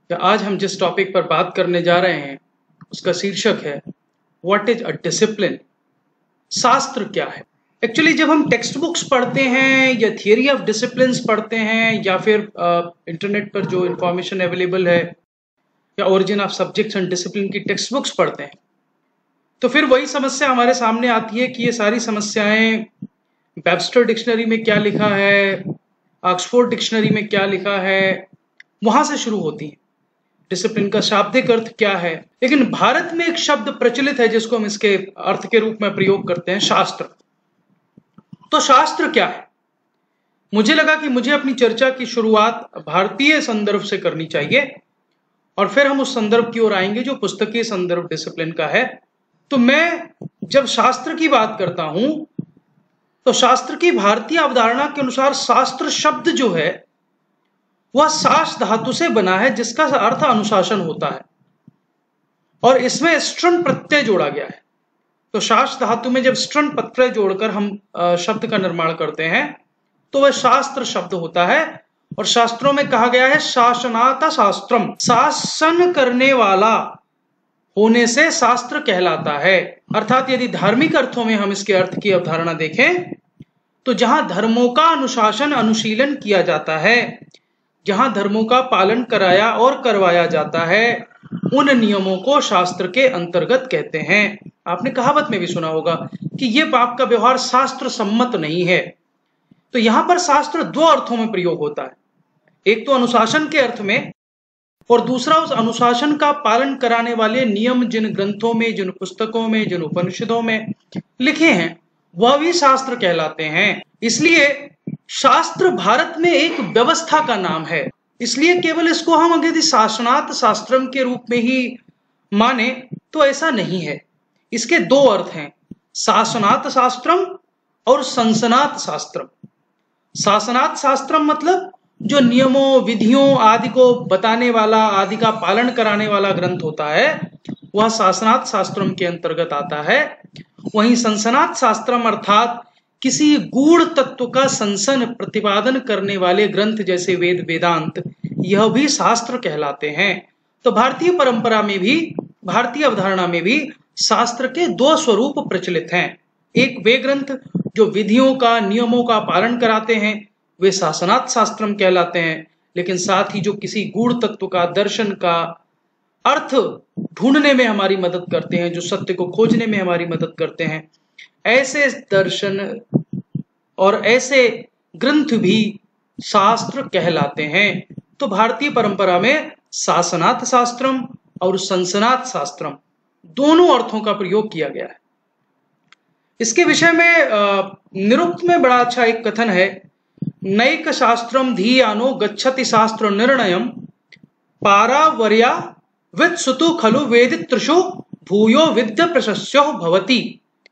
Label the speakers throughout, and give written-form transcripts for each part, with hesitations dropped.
Speaker 1: तो आज हम जिस टॉपिक पर बात करने जा रहे हैं उसका शीर्षक है व्हाट इज अ डिसिप्लिन। शास्त्र क्या है? एक्चुअली जब हम टेक्स्ट बुक्स पढ़ते हैं या थियरी ऑफ डिसिप्लिन पढ़ते हैं या फिर इंटरनेट पर जो इंफॉर्मेशन अवेलेबल है या origin of subjects and discipline की टेक्स्ट बुक्स पढ़ते हैं तो फिर वही समस्या हमारे सामने आती है कि ये सारी समस्याएं वेबस्टर डिक्शनरी में क्या लिखा है, ऑक्सफोर्ड डिक्शनरी में क्या लिखा है, वहां से शुरू होती है। डिसिप्लिन का शाब्दिक अर्थ क्या है? लेकिन भारत में एक शब्द प्रचलित है जिसको हम इसके अर्थ के रूप में प्रयोग करते हैं, शास्त्र। तो शास्त्र क्या है? मुझे लगा कि मुझे अपनी चर्चा की शुरुआत भारतीय संदर्भ से करनी चाहिए और फिर हम उस संदर्भ की ओर आएंगे जो पुस्तकीय संदर्भ डिसिप्लिन का है। तो मैं जब शास्त्र की बात करता हूं तो शास्त्र की भारतीय अवधारणा के अनुसार शास्त्र शब्द जो है वह शास धातु से बना है जिसका अर्थ अनुशासन होता है और इसमें स्ट्रन प्रत्यय जोड़ा गया है। तो शास धातु में जब स्ट्रन प्रत्यय जोड़कर हम शब्द का निर्माण करते हैं तो वह शास्त्र शब्द होता है। और शास्त्रों में कहा गया है शासनात शास्त्रम, शासन करने वाला होने से शास्त्र कहलाता है। अर्थात यदि धार्मिक अर्थों में हम इसके अर्थ की अवधारणा देखें तो जहां धर्मों का अनुशासन अनुशीलन किया जाता है, जहां धर्मों का पालन कराया और करवाया जाता है, उन नियमों को शास्त्र के अंतर्गत कहते हैं। आपने कहावत में भी सुना होगा कि यह आपका व्यवहार शास्त्र सम्मत नहीं है। तो यहां पर शास्त्र दो अर्थों में प्रयोग होता है, एक तो अनुशासन के अर्थ में और दूसरा उस अनुशासन का पालन कराने वाले नियम जिन ग्रंथों में, जिन पुस्तकों में, जिन उपनिषदों में लिखे हैं वह भी शास्त्र कहलाते हैं। इसलिए शास्त्र भारत में एक व्यवस्था का नाम है। इसलिए केवल इसको हम यदि शासनात शास्त्रम के रूप में ही माने तो ऐसा नहीं है। इसके दो अर्थ हैं, शासनात शास्त्रम और संसनात शास्त्रम। शासनात शास्त्रम मतलब जो नियमों विधियों आदि को बताने वाला, आदि का पालन कराने वाला ग्रंथ होता है वह शासनात शास्त्रम के अंतर्गत आता है। वहीं संसनात शास्त्रम अर्थात किसी गूढ़ तत्व का संसन प्रतिपादन करने वाले ग्रंथ जैसे वेद वेदांत, यह भी शास्त्र कहलाते हैं। तो भारतीय परंपरा में भी, भारतीय अवधारणा में भी शास्त्र के दो स्वरूप प्रचलित हैं। एक वे ग्रंथ जो विधियों का, नियमों का पालन कराते हैं वे शासनात शास्त्रम कहलाते हैं, लेकिन साथ ही जो किसी गूढ़ तत्व का, दर्शन का अर्थ ढूंढने में हमारी मदद करते हैं, जो सत्य को खोजने में हमारी मदद करते हैं, ऐसे दर्शन और ऐसे ग्रंथ भी शास्त्र कहलाते हैं। तो भारतीय परंपरा में शासनात शास्त्रम और संसनात शास्त्रम दोनों अर्थों का प्रयोग किया गया है। इसके विषय में निरुक्त में बड़ा अच्छा एक कथन है, नैक शास्त्रम धीयानो गच्छति शास्त्र निर्णयम पारावर्या वित्सुतु खलु वेदित्रषु भूयो विद्य प्रशस्यो भवति।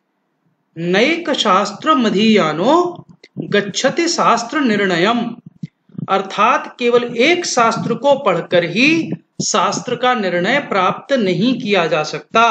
Speaker 1: नैक शास्त्र मधीयानो गच्छति शास्त्र निर्णयम, अर्थात केवल एक शास्त्र को पढ़कर ही शास्त्र का निर्णय प्राप्त नहीं किया जा सकता।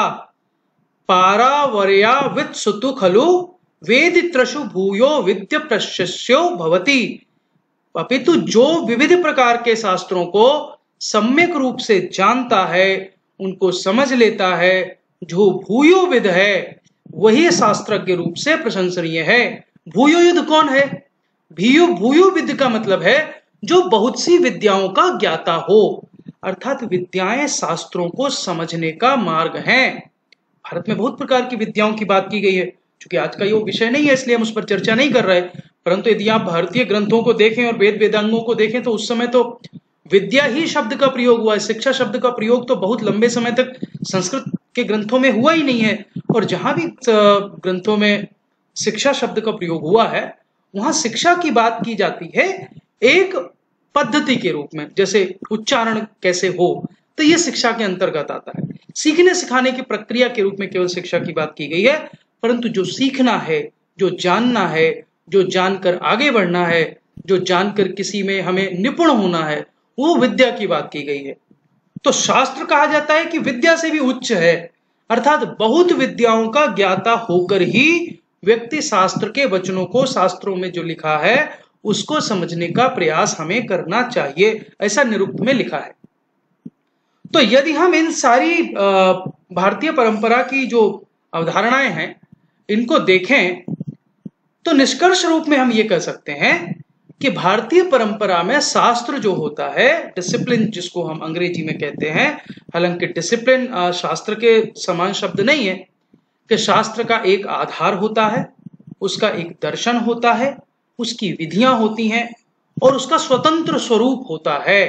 Speaker 1: पारावर्या वित्सुतु खलु वेदित्रषु भूयो विद्य प्रशस्यो भवति, अपितु जो विविध प्रकार के शास्त्रों को सम्यक रूप से जानता है, उनको समझ लेता है, जो भूयो विद है वही शास्त्रज्ञ रूप से प्रशंसनीय है। भूयो युद्ध कौन है? भूयो विद का मतलब है जो बहुत सी विद्याओं का ज्ञाता हो, अर्थात विद्याएं शास्त्रों को समझने का मार्ग है। भारत में बहुत प्रकार की विद्याओं की बात की गई है, क्योंकि आज का ये विषय नहीं है इसलिए हम उस पर चर्चा नहीं कर रहे, परंतु यदि आप भारतीय ग्रंथों को देखें और वेद वेदांगों को देखें तो उस समय तो विद्या ही शब्द का प्रयोग हुआ है। शिक्षा शब्द का प्रयोग तो बहुत लंबे समय तक संस्कृत के ग्रंथों में हुआ ही नहीं है, और जहां भी ग्रंथों में शिक्षा शब्द का प्रयोग हुआ है वहां शिक्षा की बात की जाती है एक पद्धति के रूप में, जैसे उच्चारण कैसे हो, तो यह शिक्षा के अंतर्गत आता है। सीखने सिखाने की प्रक्रिया के रूप में केवल शिक्षा की बात की गई है, परंतु जो सीखना है, जो जानना है, जो जानकर आगे बढ़ना है, जो जानकर किसी में हमें निपुण होना है, वो विद्या की बात की गई है। तो शास्त्र कहा जाता है कि विद्या से भी उच्च है, अर्थात बहुत विद्याओं का ज्ञाता होकर ही व्यक्ति शास्त्र के वचनों को, शास्त्रों में जो लिखा है उसको समझने का प्रयास हमें करना चाहिए, ऐसा निरुक्त में लिखा है। तो यदि हम इन सारी भारतीय परंपरा की जो अवधारणाएं हैं इनको देखें तो निष्कर्ष रूप में हम ये कह सकते हैं कि भारतीय परंपरा में शास्त्र जो होता है, डिसिप्लिन जिसको हम अंग्रेजी में कहते हैं, हालांकि डिसिप्लिन शास्त्र के समान शब्द नहीं है, कि शास्त्र का एक आधार होता है, उसका एक दर्शन होता है, उसकी विधियां होती हैं और उसका स्वतंत्र स्वरूप होता है।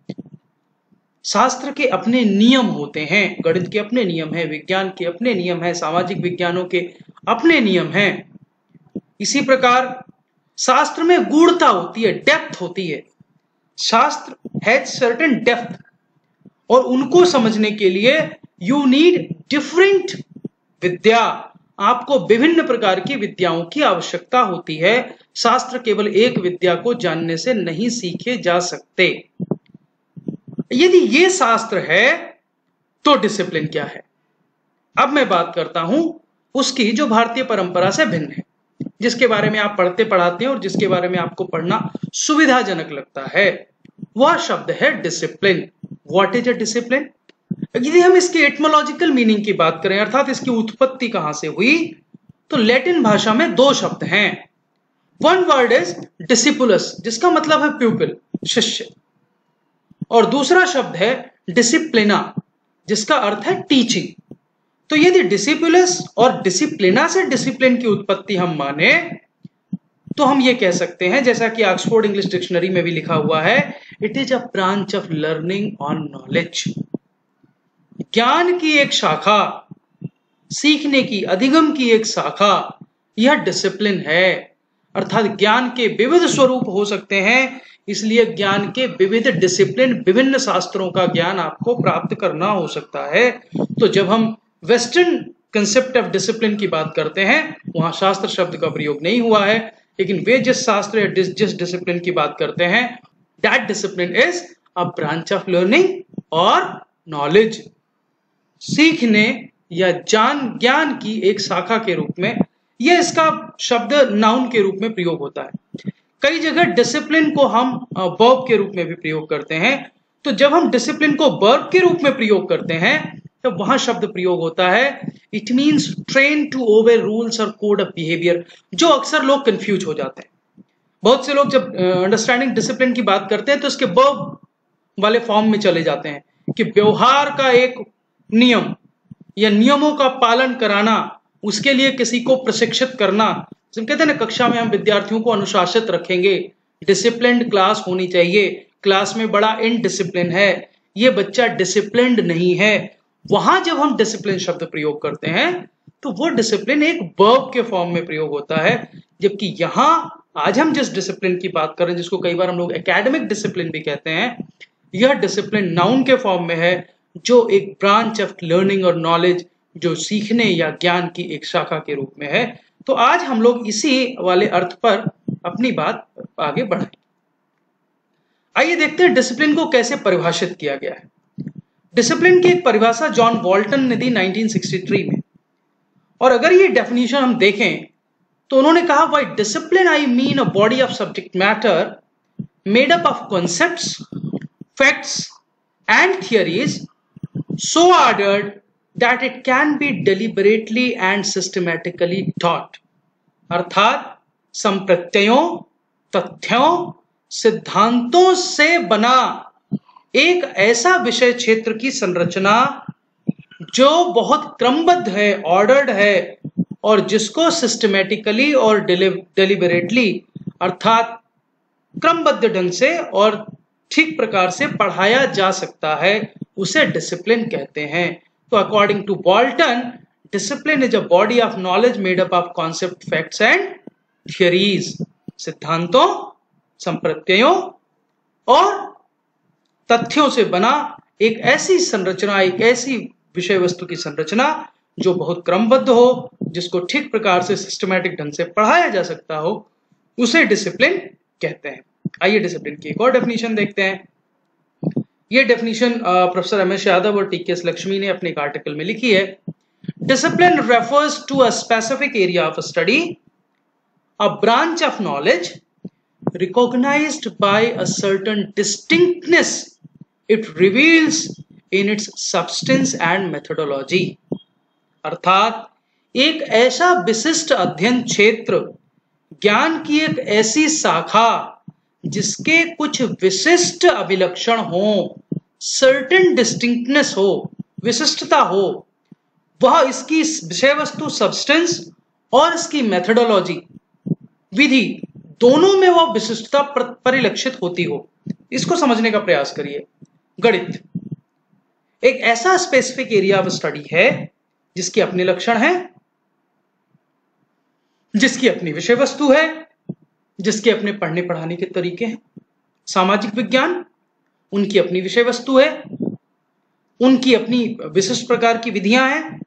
Speaker 1: शास्त्र के अपने नियम होते हैं, गणित के अपने नियम हैं, विज्ञान के अपने नियम हैं, सामाजिक विज्ञानों के अपने नियम हैं। इसी प्रकार शास्त्र में गूढ़ता होती है, डेप्थ होती है। शास्त्र हैज सर्टेन डेप्थ और उनको समझने के लिए यू नीड डिफरेंट विद्या, आपको विभिन्न प्रकार की विद्याओं की आवश्यकता होती है। शास्त्र केवल एक विद्या को जानने से नहीं सीखे जा सकते। यदि ये शास्त्र है तो डिसिप्लिन क्या है? अब मैं बात करता हूं उसकी जो भारतीय परंपरा से भिन्न है, जिसके बारे में आप पढ़ते पढ़ाते हैं और जिसके बारे में आपको पढ़ना सुविधाजनक लगता है। वह शब्द है discipline. What is a discipline? यदि हम इसके एटमोलॉजिकल मीनिंग की बात करें, अर्थात इसकी उत्पत्ति कहां से हुई, तो लैटिन भाषा में दो शब्द हैं। वन वर्ड इज डिसिपुलस, जिसका मतलब है प्यूपिल, शिष्य, और दूसरा शब्द है डिसिप्लिना, जिसका अर्थ है टीचिंग। तो यदि डिसिपुलस और डिसिप्लिना से डिसिप्लिन की उत्पत्ति हम माने तो हम ये कह सकते हैं, जैसा कि ऑक्सफोर्ड इंग्लिश डिक्शनरी में भी लिखा हुआ है, it is a branch of learning on knowledge. ज्ञान की एक शाखा, सीखने की, अधिगम की एक शाखा, यह डिसिप्लिन है। अर्थात ज्ञान के विविध स्वरूप हो सकते हैं, इसलिए ज्ञान के विविध डिसिप्लिन, विभिन्न शास्त्रों का ज्ञान आपको प्राप्त करना हो सकता है। तो जब हम वेस्टर्न कंसेप्ट ऑफ डिसिप्लिन की बात करते हैं, वहां शास्त्र शब्द का प्रयोग नहीं हुआ है, लेकिन वे जिस शास्त्र या जिस डिसिप्लिन की बात करते हैं, that discipline is a branch of learning और नॉलेज। सीखने या ज्ञान की एक शाखा के रूप में यह इसका शब्द नाउन के रूप में प्रयोग होता है। कई जगह डिसिप्लिन को हम वर्ब के रूप में भी प्रयोग करते हैं। तो जब हम डिसिप्लिन को वर्ब के रूप में प्रयोग करते हैं तो वहां शब्द प्रयोग होता है it means train to obey rules और कोड ऑफ बिहेवियर, जो अक्सर लोग कंफ्यूज हो जाते हैं। बहुत से लोग जब अंडरस्टैंडिंग डिसिप्लिन की बात करते हैं तो इसके वर्ब वाले फॉर्म में चले जाते हैं कि व्यवहार का एक नियम या नियमों का पालन कराना, उसके लिए किसी को प्रशिक्षित करना। हम कहते हैं ना, कक्षा में हम विद्यार्थियों को अनुशासित रखेंगे, डिसिप्लिन्ड क्लास होनी चाहिए, क्लास में बड़ा इनडिसिप्लिन है, ये बच्चा डिसिप्लिन्ड नहीं है। वहां जब हम डिसिप्लिन शब्द प्रयोग करते हैं तो वो डिसिप्लिन एक वर्ब के फॉर्म में प्रयोग होता है, जबकि यहां आज हम जिस डिसिप्लिन की बात कर रहे हैं, जिसको कई बार हम लोग एकेडमिक डिसिप्लिन भी कहते हैं, यह डिसिप्लिन नाउन के फॉर्म में है, जो एक ब्रांच ऑफ लर्निंग और नॉलेज, जो सीखने या ज्ञान की एक शाखा के रूप में है। तो आज हम लोग इसी वाले अर्थ पर अपनी बात आगे बढ़ाएं। आइए देखते हैं डिसिप्लिन को कैसे परिभाषित किया गया है। डिसिप्लिन की एक परिभाषा जॉन वॉल्टन ने दी 1963 में, और अगर ये डेफिनेशन हम देखें तो उन्होंने कहा, by discipline I mean a body of subject matter made up of concepts, facts and theories so ordered that it can be deliberately and systematically taught। अर्थात संप्रत्ययों, तथ्यों, सिद्धांतों से बना एक ऐसा विषय क्षेत्र की संरचना जो बहुत क्रमबद्ध है, ऑर्डर्ड है, और जिसको सिस्टमैटिकली और डेलिबरेटली अर्थात क्रमबद्ध ढंग से और ठीक प्रकार से पढ़ाया जा सकता है, उसे डिसिप्लिन कहते हैं। तो according to Bolton, discipline is a body of knowledge made up of concept, facts and theories. सिद्धांतों, संप्रत्ययों और तथ्यों से बना एक ऐसी संरचना, एक ऐसी विषय वस्तु की संरचना जो बहुत क्रमबद्ध हो, जिसको ठीक प्रकार से सिस्टमैटिक ढंग से पढ़ाया जा सकता हो, उसे डिसिप्लिन कहते हैं। आइए डिसिप्लिन की एक और डेफिनेशन देखते हैं। ये डेफिनेशन प्रोफेसर रमेश यादव और टी.के.एस. लक्ष्मी ने अपने एक आर्टिकल में लिखी है। Discipline refers to a specific area of study, a branch of knowledge recognized by a certain distinctness it reveals in its substance and methodology। अर्थात एक ऐसा विशिष्ट अध्ययन क्षेत्र, ज्ञान की एक ऐसी शाखा जिसके कुछ विशिष्ट अभिलक्षण हो, सर्टेन डिस्टिंक्टनेस हो, विशिष्टता हो, वह इसकी विषय वस्तु सब्सटेंस और इसकी मेथोडोलॉजी विधि दोनों में वह विशिष्टता परिलक्षित होती हो। इसको समझने का प्रयास करिए। गणित एक ऐसा स्पेसिफिक एरिया ऑफ स्टडी है जिसके अपने लक्षण हैं, जिसकी अपनी विषय वस्तु है, जिसके अपने पढ़ने पढ़ाने के तरीके हैं। सामाजिक विज्ञान, उनकी अपनी विषय वस्तु है, उनकी अपनी विशिष्ट प्रकार की विधियां हैं,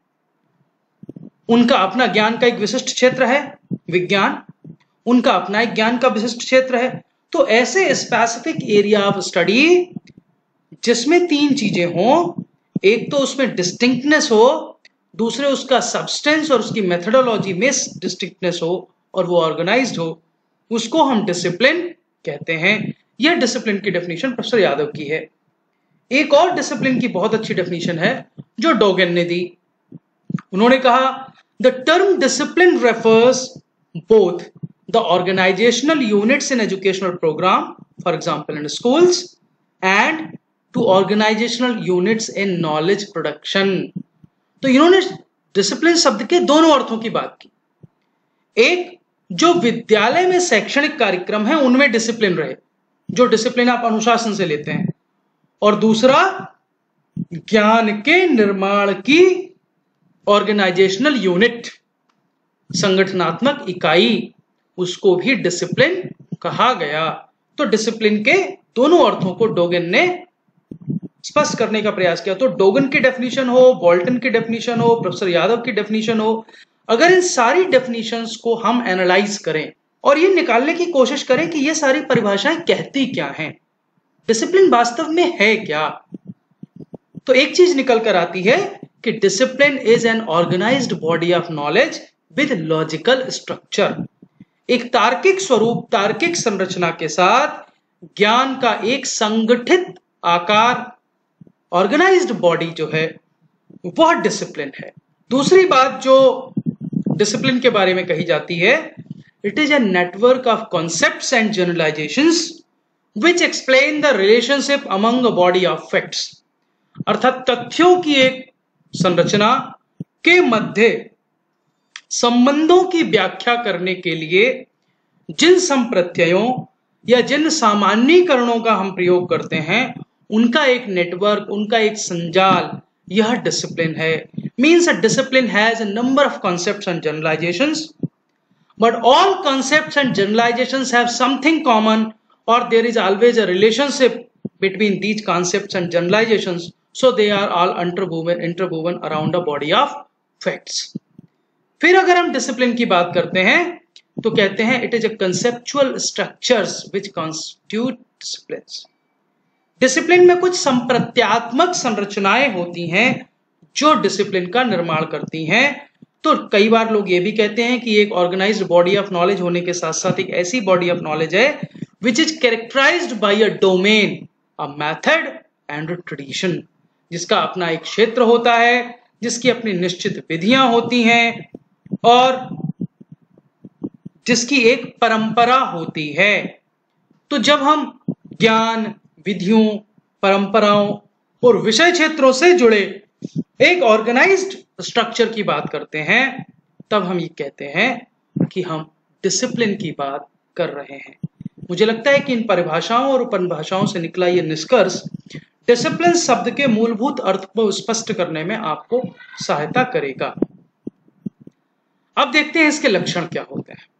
Speaker 1: उनका अपना ज्ञान का एक विशिष्ट क्षेत्र है। विज्ञान, उनका अपना एक ज्ञान का विशिष्ट क्षेत्र है। तो ऐसे स्पेसिफिक एरिया ऑफ स्टडी जिसमें तीन चीजें हों, एक तो उसमें डिस्टिंक्टनेस हो, दूसरे उसका सब्सटेंस और उसकी मेथोडोलॉजी में डिस्टिंक्टनेस हो और वो ऑर्गेनाइज्ड हो, उसको हम डिसिप्लिन कहते हैं। यह डिसिप्लिन की डेफिनेशन प्रोफेसर यादव की है। एक और डिसिप्लिन की बहुत अच्छी डेफिनेशन है जो डोगेन ने दी। उन्होंने कहा, the term discipline refers both the organisational units in educational program, for example in schools, and to organisational units in knowledge production. तो इन्होंने डिसिप्लिन शब्द के दोनों अर्थों की बात की। एक, जो विद्यालय में शैक्षणिक कार्यक्रम है उनमें डिसिप्लिन रहे, जो डिसिप्लिन आप अनुशासन से लेते हैं, और दूसरा ज्ञान के निर्माण की ऑर्गेनाइजेशनल यूनिट, संगठनात्मक इकाई, उसको भी डिसिप्लिन कहा गया। तो डिसिप्लिन के दोनों अर्थों को डोगेन ने स्पष्ट करने का प्रयास किया। तो डोगेन की डेफिनेशन हो, बोल्टन की डेफिनेशन हो, प्रोफेसर यादव की डेफिनेशन हो, अगर इन सारी डेफिनेशंस को हम एनालाइज करें और ये निकालने की कोशिश करें कि ये सारी परिभाषाएं कहती क्या हैं, डिसिप्लिन वास्तव में है क्या, तो एक चीज निकल कर आती है कि discipline is an organised body of knowledge with logical structure. एक तार्किक स्वरूप, तार्किक संरचना के साथ ज्ञान का एक संगठित आकार, ऑर्गेनाइज्ड बॉडी जो है वह डिसिप्लिन है। दूसरी बात जो डिसिप्लिन के बारे में कही जाती है, it is a network of concepts and generalisations which explain the relationship among a body of facts. अर्थात तथ्यों की एक संरचना के मध्य संबंधों की व्याख्या करने के लिए जिन संप्रत्ययों या जिन सामान्यीकरणों का हम प्रयोग करते हैं, उनका एक नेटवर्क, उनका एक संजाल, यह डिसिप्लिन है। Means a discipline has a number of concepts and generalisations, but all concepts and generalisations have something common, और there is always a relationship between these concepts and generalizations, so they are all interwoven around a body of facts। फिर अगर हम discipline की बात करते हैं तो कहते हैं it is a conceptual structures which constitute disciplines. Discipline में कुछ संप्रत्यात्मक संरचनाएं होती हैं जो डिसिप्लिन का निर्माण करती हैं। तो कई बार लोग ये भी कहते हैं कि एक ऑर्गेनाइज्ड बॉडी ऑफ नॉलेज होने के साथ साथ एक ऐसी बॉडी ऑफ नॉलेज है which is characterized by a domain, a method and a tradition, जिसका अपना एक क्षेत्र होता है, जिसकी अपनी निश्चित विधियां होती हैं और जिसकी एक परंपरा होती है। तो जब हम ज्ञान, विधियों, परंपराओं और विषय क्षेत्रों से जुड़े एक ऑर्गेनाइज्ड स्ट्रक्चर की बात करते हैं, तब हम ये कहते हैं कि हम डिसिप्लिन की बात कर रहे हैं। मुझे लगता है कि इन परिभाषाओं और उपपरिभाषाओं से निकला यह निष्कर्ष डिसिप्लिन शब्द के मूलभूत अर्थ को स्पष्ट करने में आपको सहायता करेगा। अब देखते हैं इसके लक्षण क्या होते हैं।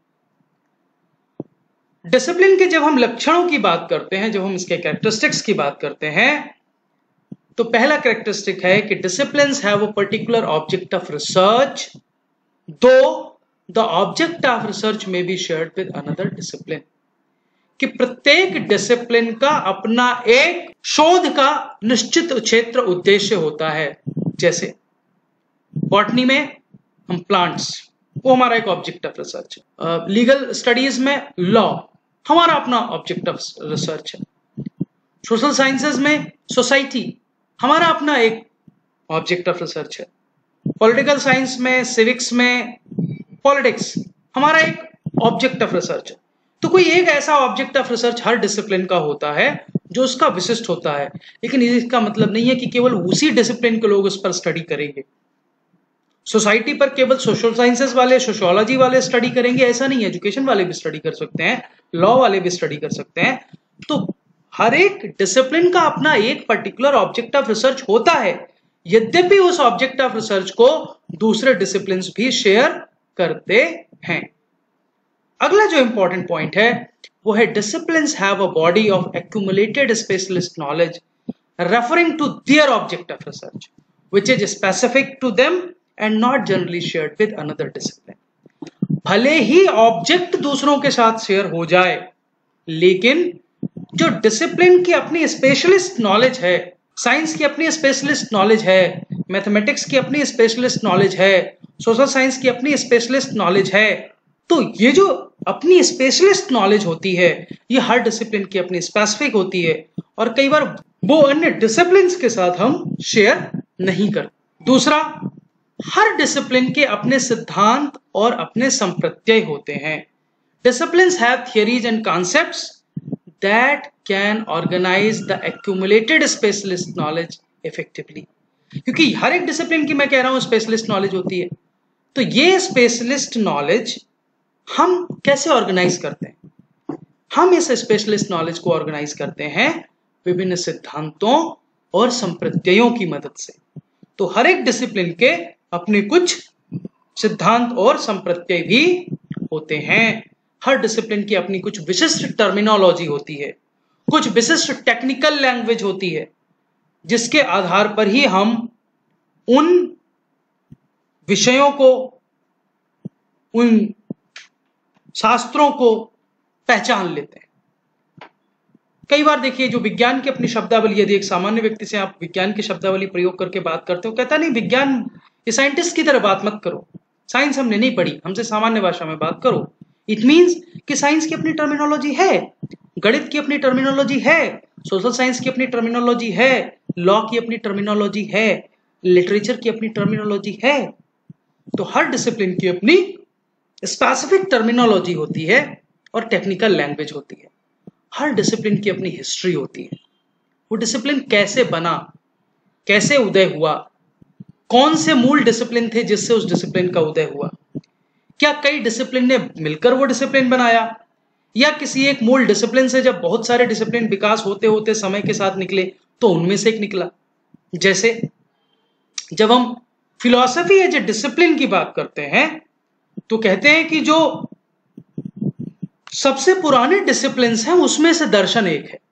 Speaker 1: डिसिप्लिन के जब हम लक्षणों की बात करते हैं, जब हम इसके कैरेक्टरिस्टिक्स की बात करते हैं, तो पहला कैरेक्टरिस्टिक है कि disciplines have a particular object of research, though the object of research may be shared with another discipline. कि प्रत्येक डिसिप्लिन का अपना एक शोध का निश्चित क्षेत्र उद्देश्य होता है। जैसे बॉटनी में हम प्लांट्स, वो हमारा एक ऑब्जेक्ट ऑफ रिसर्च है। लीगल स्टडीज में लॉ हमारा अपना ऑब्जेक्ट ऑफ रिसर्च है। सोशल साइंसेज में सोसाइटी हमारा अपना एक ऑब्जेक्ट ऑफ रिसर्च है। पॉलिटिकल साइंस में, सिविक्स में, पॉलिटिक्स हमारा एक ऑब्जेक्ट ऑफ रिसर्च है। तो कोई एक ऐसा ऑब्जेक्ट ऑफ रिसर्च हर डिसिप्लिन का होता है जो उसका विशिष्ट होता है, लेकिन इसका मतलब नहीं है कि केवल उसी डिसिप्लिन के लोग उस पर स्टडी करेंगे। सोसाइटी पर केवल सोशल साइंसेस वाले, सोशियोलॉजी वाले स्टडी करेंगे ऐसा नहीं है, एजुकेशन वाले भी स्टडी कर सकते हैं, लॉ वाले भी स्टडी कर सकते हैं। तो हर एक डिसिप्लिन का अपना एक पर्टिकुलर ऑब्जेक्ट ऑफ रिसर्च होता है, यद्यपि उस ऑब्जेक्ट ऑफ रिसर्च को दूसरे डिसिप्लिन भी शेयर करते हैं। अगला जो इंपॉर्टेंट पॉइंट है वो है disciplines have a body of accumulated specialist knowledge referring to their object of research which is specific to them and not generally shared with another discipline. भले ही ऑब्जेक्ट दूसरों के साथ शेयर हो जाए, लेकिन जो डिसिप्लिन की अपनी स्पेशलिस्ट नॉलेज है, साइंस की अपनी स्पेशलिस्ट नॉलेज है, मैथमेटिक्स की अपनी स्पेशलिस्ट नॉलेज है, सोशल साइंस की अपनी स्पेशलिस्ट नॉलेज है, तो ये जो अपनी स्पेशलिस्ट नॉलेज होती है ये हर डिसिप्लिन की अपनी स्पेसिफिक होती है और कई बार वो अन्य डिसिप्लिन के साथ हम शेयर नहीं करते। दूसरा, हर डिसिप्लिन के अपने सिद्धांत और अपने संप्रत्यय होते हैं। Disciplines have theories and concepts that can organize the accumulated specialist knowledge effectively। क्योंकि हर एक डिसिप्लिन की मैं कह रहा हूं स्पेशलिस्ट नॉलेज होती है, तो ये स्पेशलिस्ट नॉलेज हम कैसे ऑर्गेनाइज करते हैं? हम इस स्पेशलिस्ट नॉलेज को ऑर्गेनाइज करते हैं विभिन्न सिद्धांतों और संप्रत्ययों की मदद से। तो हर एक डिसिप्लिन के अपने कुछ सिद्धांत और संप्रत्यय भी होते हैं। हर डिसिप्लिन की अपनी कुछ विशिष्ट टर्मिनोलॉजी होती है, कुछ विशिष्ट टेक्निकल लैंग्वेज होती है, जिसके आधार पर ही हम उन विषयों को, उन शास्त्रों को पहचान लेते हैं। कई बार देखिए, जो विज्ञान की अपनी शब्दावली, यदि एक सामान्य व्यक्ति से आप विज्ञान की शब्दावली प्रयोग करके बात करते हो, कहता नहीं विज्ञान ये साइंटिस्ट की तरह बात मत करो, साइंस हमने नहीं पढ़ी, हमसे सामान्य भाषा में बात करो। इट मीन्स कि साइंस की अपनी टर्मिनोलॉजी है, गणित की अपनी टर्मिनोलॉजी है, सोशल साइंस की अपनी टर्मिनोलॉजी है, लॉ की अपनी टर्मिनोलॉजी है, लिटरेचर की अपनी टर्मिनोलॉजी है। तो हर डिसिप्लिन की अपनी स्पेसिफिक टर्मिनोलॉजी होती है और टेक्निकल लैंग्वेज होती है। हर डिसिप्लिन की अपनी हिस्ट्री होती है। वो डिसिप्लिन कैसे बना, कैसे उदय हुआ, कौन से मूल डिसिप्लिन थे जिससे उस डिसिप्लिन का उदय हुआ, क्या कई डिसिप्लिन ने मिलकर वो डिसिप्लिन बनाया, या किसी एक मूल डिसिप्लिन से जब बहुत सारे डिसिप्लिन विकास होते होते समय के साथ निकले तो उनमें से एक निकला। जैसे जब हम फिलॉसफी एज ए डिसिप्लिन की बात करते हैं तो कहते हैं कि जो सबसे पुराने डिसिप्लिन हैं उसमें से दर्शन एक है।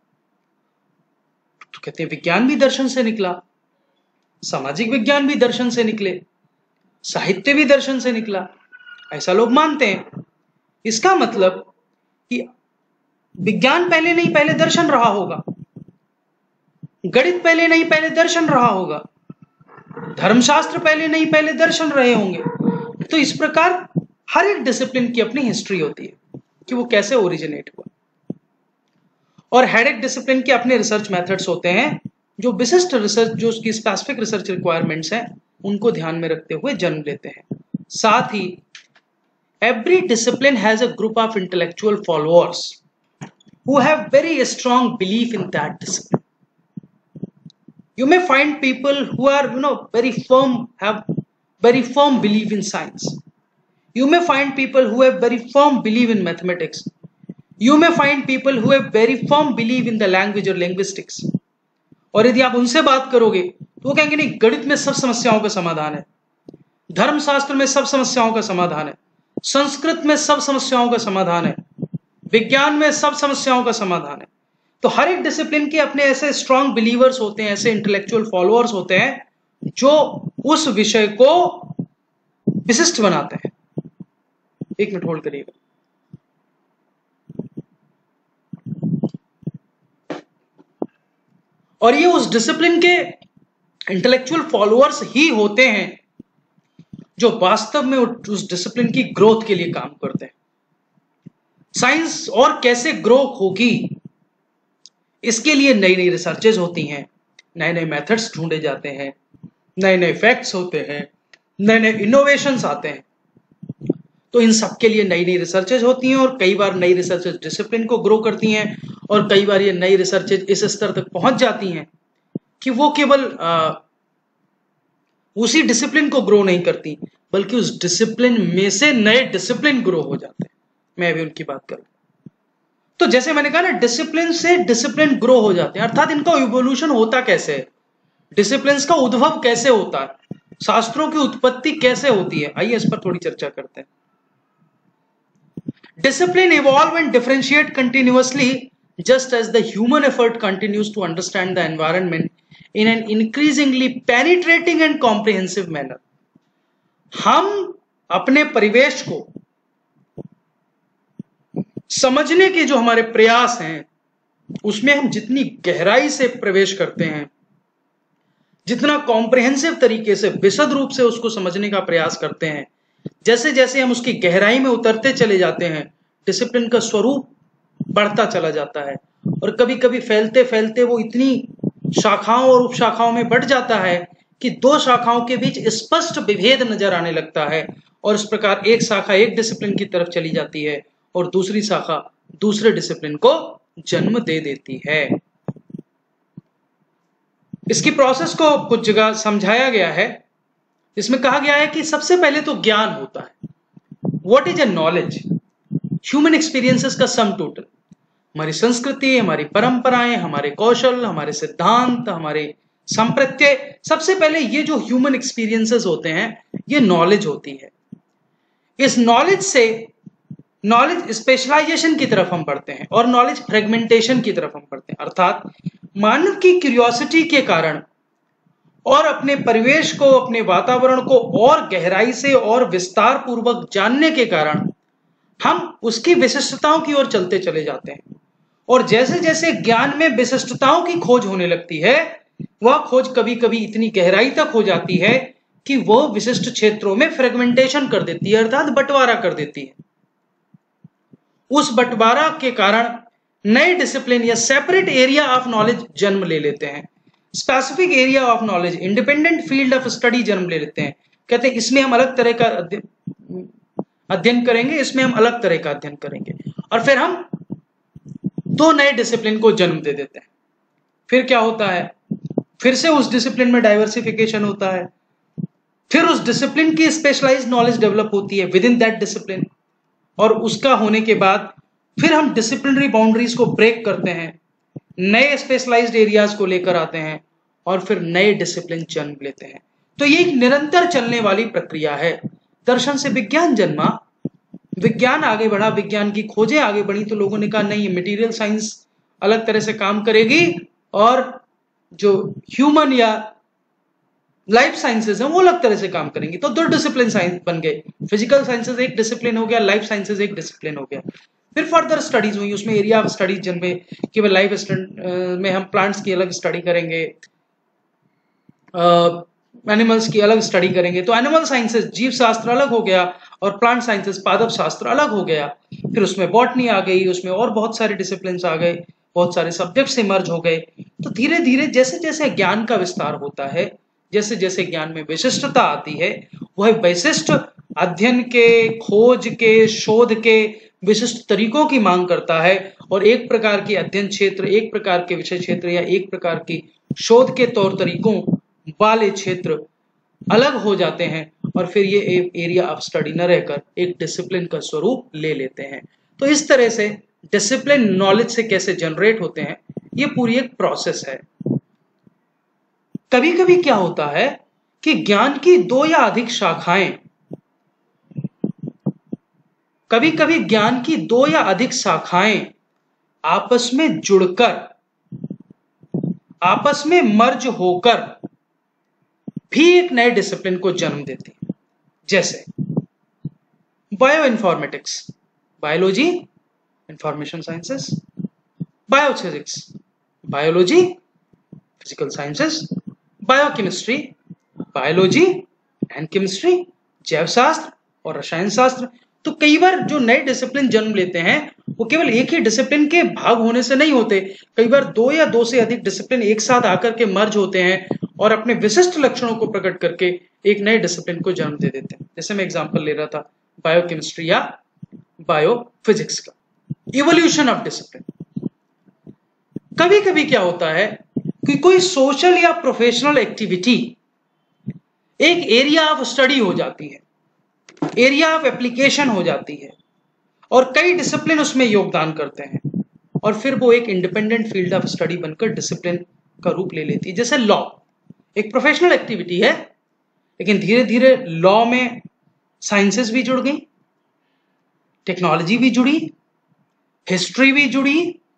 Speaker 1: तो कहते हैं विज्ञान भी दर्शन से निकला, सामाजिक विज्ञान भी दर्शन से निकले, साहित्य भी दर्शन से निकला, ऐसा लोग मानते हैं। इसका मतलब कि विज्ञान पहले नहीं, पहले दर्शन रहा होगा, गणित पहले नहीं, पहले दर्शन रहा होगा, धर्मशास्त्र पहले नहीं, पहले दर्शन रहे होंगे। तो इस प्रकार हर एक डिसिप्लिन की अपनी हिस्ट्री होती है कि वो कैसे ओरिजिनेट हुआ। और हर एक डिसिप्लिन के अपने रिसर्च मेथड्स होते हैं जो विशिष्ट रिसर्च, जो उसकी स्पेसिफिक रिसर्च रिक्वायरमेंट्स हैं, उनको ध्यान में रखते हुए जन्म लेते हैं। साथ ही every discipline has a group of intellectual followers who have very strong belief in that discipline. You may find people who are, very firm, have very firm belief in science. You may find people who have very firm belief in mathematics. You may find people who have very firm belief in the language or linguistics. और यदि आप उनसे बात करोगे तो वो कहेंगे नहीं, गणित में सब समस्याओं का समाधान है, धर्मशास्त्र में सब समस्याओं का समाधान है, संस्कृत में सब समस्याओं का समाधान है, विज्ञान में सब समस्याओं का समाधान है। तो हर एक डिसिप्लिन के अपने ऐसे स्ट्रॉन्ग बिलीवर्स होते हैं, ऐसे इंटेलेक्चुअल फॉलोअर्स होते हैं जो उस विषय को विशिष्ट बनाते हैं। एक मिनट होल्ड करिएगा। और ये उस डिसिप्लिन के इंटेलेक्चुअल फॉलोअर्स ही होते हैं जो वास्तव में उस डिसिप्लिन की ग्रोथ के लिए काम करते हैं। साइंस और कैसे ग्रो होगी, इसके लिए नई नई रिसर्चेज होती हैं, नए नए मेथड्स ढूंढे जाते हैं, नए नए फैक्ट्स होते हैं, नए नए इनोवेशंस आते हैं। तो इन सब के लिए नई नई रिसर्चेज होती हैं और कई बार नई रिसर्चेज डिसिप्लिन को ग्रो करती हैं और कई बार ये नई रिसर्चेज इस स्तर तक पहुंच जाती हैं कि वो केवल उसी डिसिप्लिन को ग्रो नहीं करती बल्कि उस डिसिप्लिन में से नए डिसिप्लिन ग्रो हो जाते हैं। मैं अभी उनकी बात करूं तो जैसे मैंने कहा ना, डिसिप्लिन से डिसिप्लिन ग्रो हो जाते हैं, अर्थात इनका इवोल्यूशन होता कैसे है, डिसिप्लिन का उद्भव कैसे होता है, शास्त्रों की उत्पत्ति कैसे होती है, आइए इस पर थोड़ी चर्चा करते हैं। Discipline evolve and differentiate continuously just as the human effort continues to understand the environment in an increasingly penetrating and comprehensive manner. हम अपने परिवेश को समझने के जो हमारे प्रयास हैं उसमें हम जितनी गहराई से प्रवेश करते हैं, जितना कॉम्प्रिहेंसिव तरीके से विशद रूप से उसको समझने का प्रयास करते हैं, जैसे जैसे हम उसकी गहराई में उतरते चले जाते हैं, डिसिप्लिन का स्वरूप बढ़ता चला जाता है और कभी कभी फैलते फैलते वो इतनी शाखाओं और उपशाखाओं में बढ़ जाता है कि दो शाखाओं के बीच स्पष्ट विभेद नजर आने लगता है और इस प्रकार एक शाखा एक डिसिप्लिन की तरफ चली जाती है और दूसरी शाखा दूसरे डिसिप्लिन को जन्म दे देती है। इसकी प्रोसेस को कुछ जगह समझाया गया है। इसमें कहा गया है कि सबसे पहले तो ज्ञान होता है। What is a knowledge? Human experiences का सम टोटल, हमारी संस्कृति, हमारी परंपराएं, हमारे कौशल, हमारे सिद्धांत, हमारे संप्रत्यय, सबसे पहले ये जो ह्यूमन एक्सपीरियंसेस होते हैं ये नॉलेज होती है। इस नॉलेज से नॉलेज स्पेशलाइजेशन की तरफ हम बढ़ते हैं और नॉलेज फ्रेगमेंटेशन की तरफ हम बढ़ते हैं, अर्थात मानव की क्यूरियोसिटी के कारण और अपने परिवेश को, अपने वातावरण को और गहराई से और विस्तार पूर्वक जानने के कारण हम उसकी विशिष्टताओं की ओर चलते चले जाते हैं और जैसे जैसे ज्ञान में विशिष्टताओं की खोज होने लगती है, वह खोज कभी कभी इतनी गहराई तक हो जाती है कि वह विशिष्ट क्षेत्रों में फ्रेगमेंटेशन कर देती है, अर्थात बंटवारा कर देती है। उस बंटवारा के कारण नए डिसिप्लिन या सेपरेट एरिया ऑफ नॉलेज जन्म ले लेते हैं। Specific area of knowledge, independent field of study जन्म ले लेते हैं। कहते हैं इसमें हम अलग तरह का अध्ययन करेंगे, इसमें हम अलग तरह का अध्ययन करेंगे और फिर हम दो नए डिसिप्लिन को जन्म दे देते हैं। फिर क्या होता है? फिर से उस डिसिप्लिन में डाइवर्सिफिकेशन होता है, फिर उस डिसिप्लिन की स्पेशलाइज्ड नॉलेज डेवलप होती है विद इन दैट डिसिप्लिन और उसका होने के बाद फिर हम डिसिप्लिनरी बाउंड्रीज को ब्रेक करते हैं, नए स्पेशलाइज्ड एरियाज को लेकर आते हैं और फिर नए डिसिप्लिन जन्म लेते हैं। तो ये एक निरंतर चलने वाली प्रक्रिया है। दर्शन से विज्ञान जन्मा, विज्ञान आगे बढ़ा, विज्ञान की खोजें आगे बढ़ी तो लोगों ने कहा नहीं, मटेरियल साइंस अलग तरह से काम करेगी और जो ह्यूमन या लाइफ साइंसेज हैं वो अलग तरह से काम करेंगी। तो दो डिसिप्लिन साइंस बन गए, फिजिकल साइंसेज एक डिसिप्लिन हो गया, लाइफ साइंसेज एक डिसिप्लिन हो गया। फिर फर्दर स्टडीज हुई, उसमें एरिया ऑफ स्टडीज जन्मे कि भाई लाइफ में हम प्लांट्स की अलग स्टडी करेंगे, एनिमल्स की अलग स्टडी करेंगे। तो एनिमल साइंसेस, जीव शास्त्र अलग हो गया और प्लांट साइंसेस, पादप शास्त्र अलग हो गया। फिर उसमें बॉटनी आ गई, उसमें और बहुत सारे डिसिप्लिन आ गए, बहुत सारे सब्जेक्ट्स इमर्ज हो गए। तो धीरे धीरे जैसे जैसे ज्ञान का विस्तार होता है, जैसे जैसे ज्ञान में विशिष्टता आती है, वह विशिष्ट अध्ययन के, खोज के, शोध के विशिष्ट तरीकों की मांग करता है और एक प्रकार के अध्ययन क्षेत्र, एक प्रकार के विषय क्षेत्र या एक प्रकार की शोध के तौर तरीकों वाले क्षेत्र अलग हो जाते हैं और फिर ये एरिया ऑफ स्टडी न रहकर एक डिसिप्लिन का स्वरूप ले लेते हैं। तो इस तरह से डिसिप्लिन नॉलेज से कैसे जनरेट होते हैं, ये पूरी एक प्रोसेस है। कभी कभी क्या होता है कि ज्ञान की दो या अधिक शाखाएं, कभी कभी ज्ञान की दो या अधिक शाखाएं आपस में जुड़कर, आपस में मर्ज होकर भी एक नए डिसिप्लिन को जन्म देती है। जैसे bioinformatics, biology, information sciences, biophysics, biology, physical sciences, biochemistry, biology and chemistry, जैव शास्त्र और रसायन शास्त्र। तो कई बार जो नए डिसिप्लिन जन्म लेते हैं वो केवल एक ही डिसिप्लिन के भाग होने से नहीं होते, कई बार दो या दो से अधिक डिसिप्लिन एक साथ आकर के मर्ज होते हैं और अपने विशिष्ट लक्षणों को प्रकट करके एक नए डिसिप्लिन को जन्म दे देते हैं। जैसे मैं एग्जांपल ले रहा था बायोकेमिस्ट्री या बायोफिजिक्स का। Evolution of discipline. कभी कभी क्या होता है कि कोई सोशल या प्रोफेशनल एक्टिविटी एक एरिया ऑफ स्टडी हो जाती है, एरिया ऑफ एप्लीकेशन हो जाती है और कई डिसिप्लिन उसमें योगदान करते हैं और फिर वो एक इंडिपेंडेंट फील्ड ऑफ स्टडी बनकर डिसिप्लिन का रूप ले लेती है। जैसे लॉ एक प्रोफेशनल एक्टिविटी है, लेकिन धीरे धीरे लॉ में साइंसेस भी जुड़ गई, टेक्नोलॉजी भी जुड़ी, हिस्ट्री भी जुड़ी,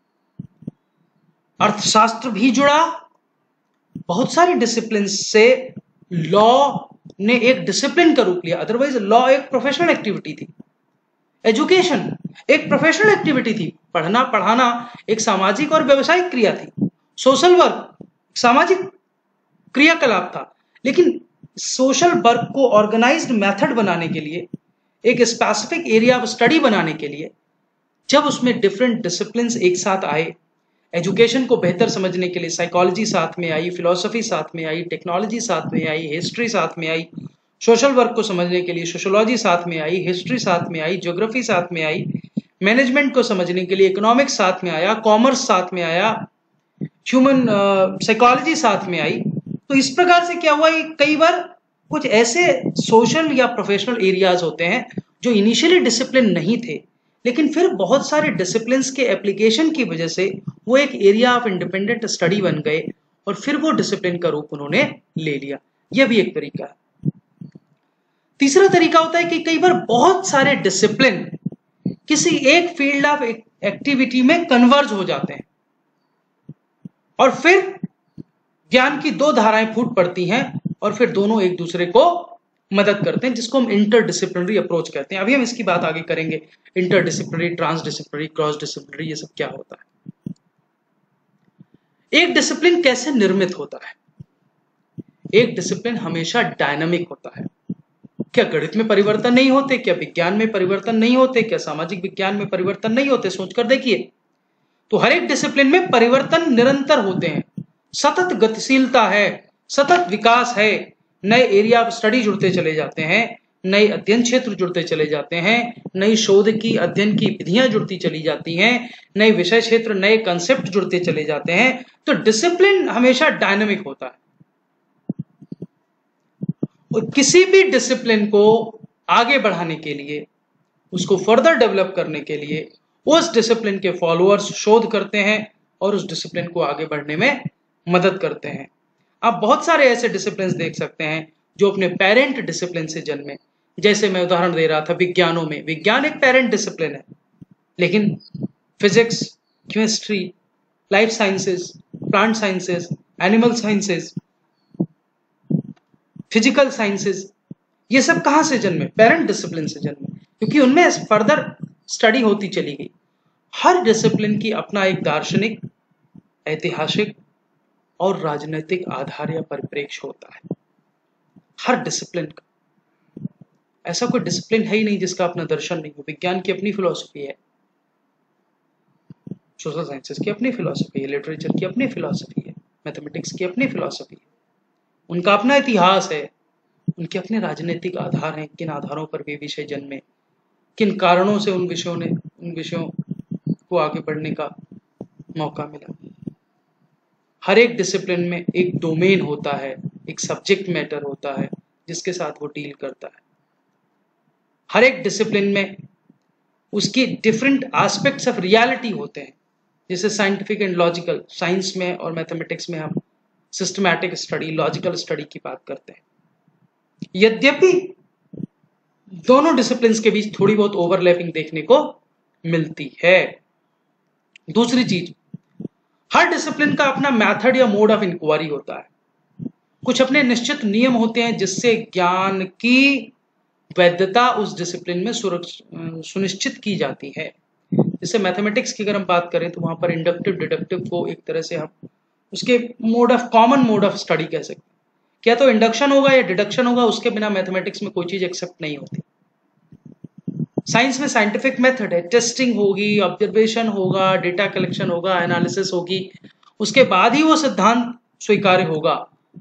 Speaker 1: अर्थशास्त्र भी जुड़ा। बहुत सारे डिसिप्लिन से लॉ ने एक डिसिप्लिन का रूप लिया। अदरवाइज लॉ एक प्रोफेशनल एक्टिविटी थी, एजुकेशन एक प्रोफेशनल एक्टिविटी थी, पढ़ना पढ़ाना एक सामाजिक और व्यवसायिक क्रिया थी, सोशल वर्क सामाजिक क्रियाकलाप था। लेकिन सोशल वर्क को ऑर्गेनाइज्ड मेथड बनाने के लिए, एक स्पेसिफिक एरिया ऑफ स्टडी बनाने के लिए, जब उसमें डिफरेंट डिसिप्लिन्स एक साथ आए, एजुकेशन को बेहतर समझने के लिए साइकोलॉजी साथ में आई, फिलॉसफी साथ में आई, टेक्नोलॉजी साथ में आई, हिस्ट्री साथ में आई, सोशल वर्क को समझने के लिए सोशोलॉजी साथ में आई, हिस्ट्री साथ में आई, ज्योग्राफी साथ में आई, मैनेजमेंट को समझने के लिए इकोनॉमिक्स साथ में आया, कॉमर्स साथ में आया, ह्यूमन साइकोलॉजी साथ में आई। तो इस प्रकार से क्या हुआ, कई बार कुछ ऐसे सोशल या प्रोफेशनल एरियाज होते हैं जो इनिशियली डिसिप्लिन नहीं थे, लेकिन फिर बहुत सारे डिसिप्लिन्स के एप्लीकेशन की वजह से वो एक एरिया ऑफ इंडिपेंडेंट स्टडी बन गए और फिर वो डिसिप्लिन का रूप उन्होंने ले लिया। यह भी एक तरीका है। तीसरा तरीका होता है कि कई बार बहुत सारे डिसिप्लिन किसी एक फील्ड ऑफ एक्टिविटी में कन्वर्ज हो जाते हैं और फिर ज्ञान की दो धाराएं फूट पड़ती हैं और फिर दोनों एक दूसरे को मदद करते हैं, जिसको हम इंटरडिसिप्लिनरी अप्रोच कहते हैं। अभी हम इसकी बात आगे करेंगे, इंटरडिसिप्लिनरी, ट्रांसडिसिप्लिनरी, क्रॉस डिसिप्लिनरी, ये सब क्या होता है। एक डिसिप्लिन कैसे निर्मित होता है? एक डिसिप्लिन हमेशा डायनामिक होता है। क्या गणित में परिवर्तन नहीं होते? क्या विज्ञान में परिवर्तन नहीं होते? क्या सामाजिक विज्ञान में परिवर्तन नहीं होते? सोचकर देखिए। तो हर एक डिसिप्लिन में परिवर्तन निरंतर होते हैं, सतत गतिशीलता है, सतत विकास है, नए एरिया ऑफ स्टडी जुड़ते चले जाते हैं, नए अध्ययन क्षेत्र जुड़ते चले जाते हैं, नई शोध की अध्ययन की विधियां जुड़ती चली जाती हैं, नए विषय क्षेत्र, नए कंसेप्ट जुड़ते चले जाते हैं। तो डिसिप्लिन हमेशा डायनामिक होता है और किसी भी डिसिप्लिन को आगे बढ़ाने के लिए, उसको फर्दर डेवलप करने के लिए उस डिसिप्लिन के फॉलोअर्स शोध करते हैं और उस डिसिप्लिन को आगे बढ़ने में मदद करते हैं। आप बहुत सारे ऐसे डिसिप्लिन देख सकते हैं जो अपने पेरेंट डिसिप्लिन से जन्मे। जैसे मैं उदाहरण दे रहा था विज्ञानों में, विज्ञान एक पेरेंट डिसिप्लिन है, लेकिन physics, chemistry, life sciences, plant sciences, animal sciences, physical sciences, ये सब कहां से जन्मे? पेरेंट डिसिप्लिन से जन्मे, क्योंकि उनमें फर्दर स्टडी होती चली गई। हर डिसिप्लिन की अपना एक दार्शनिक, ऐतिहासिक और राजनीतिक आधार या परिप्रेक्ष्य होता है। हर डिसिप्लिन का ऐसा कोई डिसिप्लिन है ही नहीं जिसका अपना दर्शन नहीं हो। विज्ञान की अपनी फिलॉसफी है, सोशल साइंसेस की अपनी फिलॉसफी है, लिटरेचर की अपनी फिलॉसफी है, मैथमेटिक्स की अपनी फिलॉसफी है, उनका अपना इतिहास है, उनके अपने राजनीतिक आधार हैं, किन आधारों पर वे विषय जन्मे, किन कारणों से उन विषयों को आगे बढ़ने का मौका मिला। हर एक डिसिप्लिन में एक डोमेन होता है, एक सब्जेक्ट मैटर होता है जिसके साथ वो डील करता है। हर एक डिसिप्लिन में उसकी डिफरेंट एस्पेक्ट्स ऑफ रियलिटी होते हैं, जैसे साइंटिफिक एंड लॉजिकल, साइंस में और मैथमेटिक्स में हम सिस्टमैटिक स्टडी, लॉजिकल स्टडी की बात करते हैं। यद्यपि दोनों डिसिप्लिन्स के बीच थोड़ी बहुत ओवरलैपिंग देखने को मिलती है। दूसरी चीज, हर डिसिप्लिन का अपना मेथड या मोड ऑफ इंक्वायरी होता है। कुछ अपने निश्चित नियम होते हैं जिससे ज्ञान की वैधता उस डिसिप्लिन में सुनिश्चित की जाती है। जैसे मैथमेटिक्स की अगर हम बात करें तो वहां पर इंडक्टिव डिडक्टिव को एक तरह से हम उसके कॉमन मोड ऑफ स्टडी कह सकते हैं। क्या तो इंडक्शन होगा या डिडक्शन होगा, उसके बिना मैथमेटिक्स में कोई चीज एक्सेप्ट नहीं होती। साइंस में साइंटिफिक मेथड है, टेस्टिंग होगी, ऑब्जर्वेशन होगा, डेटा कलेक्शन होगा, एनालिसिस होगी, उसके बाद ही वो सिद्धांत स्वीकार्य होगा।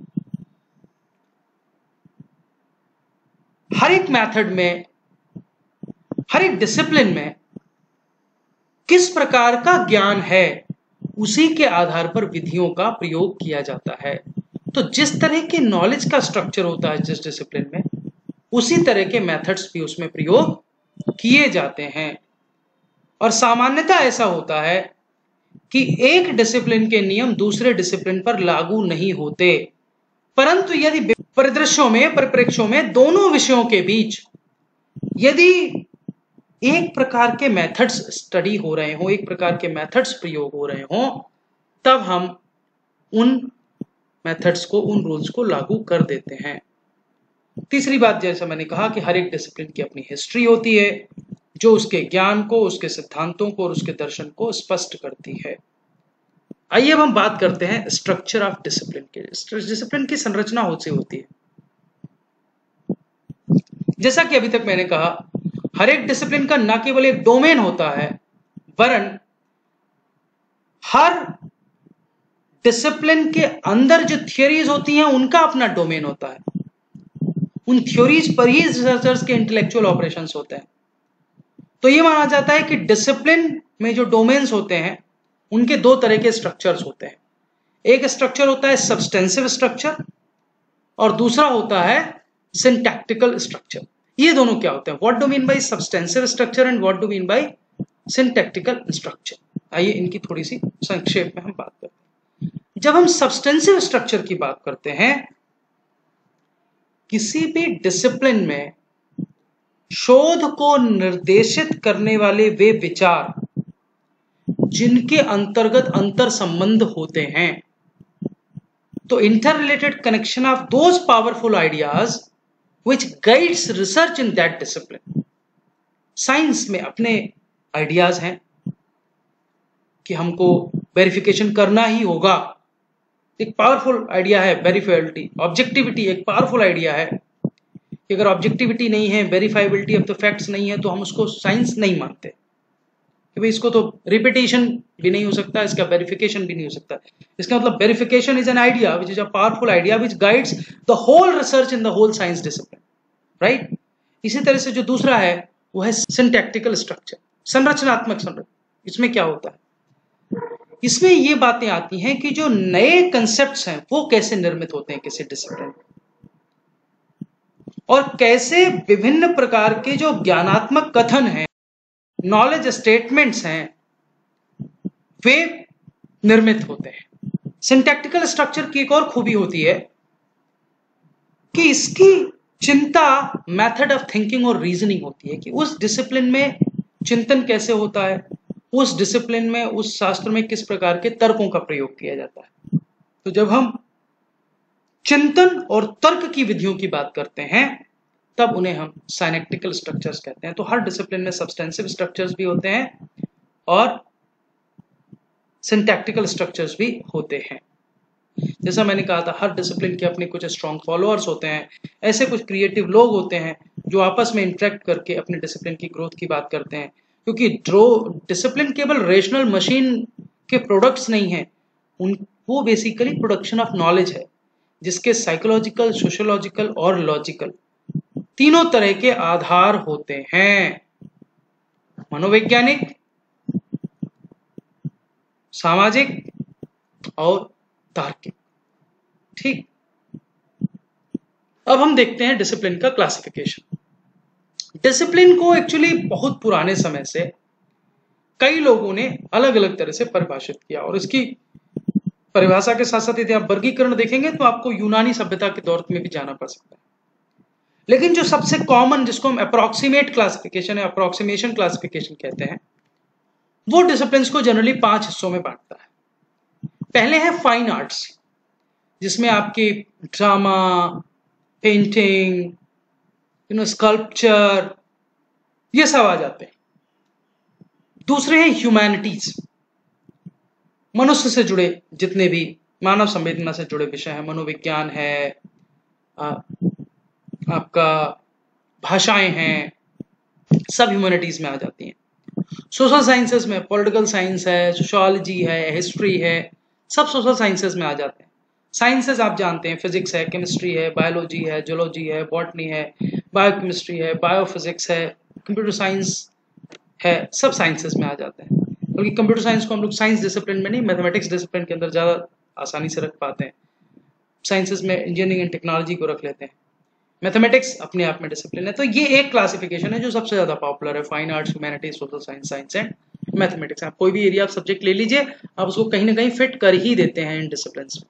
Speaker 1: हर एक मेथड में, हर एक डिसिप्लिन में किस प्रकार का ज्ञान है, उसी के आधार पर विधियों का प्रयोग किया जाता है। तो जिस तरह के नॉलेज का स्ट्रक्चर होता है जिस डिसिप्लिन में, उसी तरह के मेथड्स भी उसमें प्रयोग किए जाते हैं। और सामान्यतः ऐसा होता है कि एक डिसिप्लिन के नियम दूसरे डिसिप्लिन पर लागू नहीं होते, परंतु यदि परिदृश्यों में, परिप्रेक्ष्यों में, दोनों विषयों के बीच यदि एक प्रकार के मेथड्स स्टडी हो रहे हो, एक प्रकार के मेथड्स प्रयोग हो रहे हो, तब हम उन मेथड्स को, उन रूल्स को लागू कर देते हैं। तीसरी बात, जैसा मैंने कहा कि हर एक डिसिप्लिन की अपनी हिस्ट्री होती है, जो उसके ज्ञान को, उसके सिद्धांतों को और उसके दर्शन को स्पष्ट करती है। आइए अब हम बात करते हैं स्ट्रक्चर ऑफ डिसिप्लिन के। डिसिप्लिन की संरचना होती है। जैसा कि अभी तक मैंने कहा, हर एक डिसिप्लिन का न केवल एक डोमेन होता है, वरन हर डिसिप्लिन के अंदर जो थियोरीज होती हैं उनका अपना डोमेन होता है। उन थ्योरीज पर ही रिसर्चर्स के इंटेलेक्चुअल ऑपरेशंस होते हैं। तो यह माना जाता है कि डिसिप्लिन में जो डोमेन्स होते हैं उनके दो तरह के स्ट्रक्चर्स होते हैं। एक स्ट्रक्चर होता है सब्सटेंसिव स्ट्रक्चर और दूसरा होता है सिंटैक्टिकल स्ट्रक्चर। ये दोनों क्या होते हैं? What do mean by substantive structure and what do mean by syntactical structure? आइए इनकी थोड़ी सी संक्षेप में हम बात करते हैं। जब हम सब्सटेंसिव स्ट्रक्चर की बात करते हैं, किसी भी डिसिप्लिन में शोध को निर्देशित करने वाले वे विचार जिनके अंतर्गत अंतर संबंध होते हैं, तो interrelated connection of those powerful ideas which guides research in that discipline। Science में अपने आइडियाज हैं कि हमको वेरिफिकेशन करना ही होगा। एक पावरफुल आइडिया है वेरीफाइबिलिटी। ऑब्जेक्टिविटी एक पावरफुल आइडिया है कि अगर ऑब्जेक्टिविटी नहीं है, वेरीफाइबिलिटी ऑफ द फैक्ट्स नहीं है, तो हम उसको साइंस नहीं मानते कि भाई इसको तो रिपीटेशन भी नहीं हो सकता, इसका वेरिफिकेशन भी नहीं हो सकता। इसका मतलब verification is an idea which is a powerful idea which guides the whole research in the whole science discipline, right. इसी तरह से जो दूसरा है वो है सिंटैक्टिकल स्ट्रक्चर, संरचनात्मक संरचना। इसमें क्या होता है? इसमें ये बातें आती हैं कि जो नए कंसेप्ट्स हैं वो कैसे निर्मित होते हैं किसी डिसिप्लिन में, और कैसे विभिन्न प्रकार के जो ज्ञानात्मक कथन हैं, नॉलेज स्टेटमेंट्स हैं, वे निर्मित होते हैं। सिंटैक्टिकल स्ट्रक्चर की एक और खूबी होती है कि इसकी चिंता मेथड ऑफ थिंकिंग और रीजनिंग होती है कि उस डिसिप्लिन में चिंतन कैसे होता है, उस डिसिप्लिन में, उस शास्त्र में किस प्रकार के तर्कों का प्रयोग किया जाता है। तो जब हम चिंतन और तर्क की विधियों की बात करते हैं, तब उन्हें हम साइनेक्टिकल स्ट्रक्चर्स कहते हैं। तो हर डिसिप्लिन में सब्सटेंसिव स्ट्रक्चर्स भी होते हैं और सिंटैक्टिकल स्ट्रक्चर्स भी होते हैं। जैसा मैंने कहा था, हर डिसिप्लिन के अपने कुछ स्ट्रॉन्ग फॉलोअर्स होते हैं। ऐसे कुछ क्रिएटिव लोग होते हैं जो आपस में इंटरेक्ट करके अपने डिसिप्लिन की ग्रोथ की बात करते हैं, क्योंकि डिसिप्लिन केवल रेशनल मशीन के प्रोडक्ट्स नहीं है, वो बेसिकली प्रोडक्शन ऑफ नॉलेज है, जिसके साइकोलॉजिकल, सोशियोलॉजिकल और लॉजिकल तीनों तरह के आधार होते हैं। मनोवैज्ञानिक, सामाजिक और तार्किक। ठीक, अब हम देखते हैं डिसिप्लिन का क्लासिफिकेशन। डिसिप्लिन को एक्चुअली बहुत पुराने समय से कई लोगों ने अलग अलग तरह से परिभाषित किया, और इसकी परिभाषा के साथ साथ यदि आप वर्गीकरण देखेंगे तो आपको यूनानी सभ्यता के दौर में भी जाना पड़ सकता है। लेकिन जो सबसे कॉमन, जिसको हम अप्रोक्सीमेट क्लासिफिकेशन या अप्रोक्सीमेशन क्लासिफिकेशन कहते हैं, वो डिसिप्लिन को जनरली 5 हिस्सों में बांटता है। पहले है फाइन आर्ट्स, जिसमें आपकी ड्रामा, पेंटिंग, स्कल्पचर, ये सब आ जाते हैं। दूसरे हैं ह्यूमैनिटीज, मनुष्य से जुड़े जितने भी मानव संवेदना से जुड़े विषय हैं, मनोविज्ञान है, आपका भाषाएं हैं, सब ह्यूमैनिटीज में आ जाती हैं। सोशल साइंसेज में पॉलिटिकल साइंस है, सोशियोलॉजी है, हिस्ट्री है, सब सोशल साइंसेज में आ जाते हैं। साइंसेज आप जानते हैं, फिजिक्स है, केमिस्ट्री है, बायोलॉजी है, जूलॉजी है, बॉटनी है, बायोकेमिस्ट्री है, बायोफिजिक्स है, कंप्यूटर साइंस है, सब साइंसेज में आ जाते हैं। बल्कि कंप्यूटर साइंस को हम लोग साइंस डिसिप्लिन में नहीं, मैथमेटिक्स डिसिप्लिन के अंदर ज़्यादा आसानी से रख पाते हैं। साइंसेज में इंजीनियरिंग एंड टेक्नोलॉजी को रख लेते हैं। मैथमेटिक्स अपने आप में डिसिप्लिन है। तो ये एक क्लासिफिकेशन है जो सबसे ज़्यादा पॉपुलर है, fine arts, humanities, social science, science and mathematics. आप कोई भी एरिया ऑफ सब्जेक्ट ले लीजिए, आप उसको कहीं ना कहीं फिट कर ही देते हैं इन डिसिप्लिन में।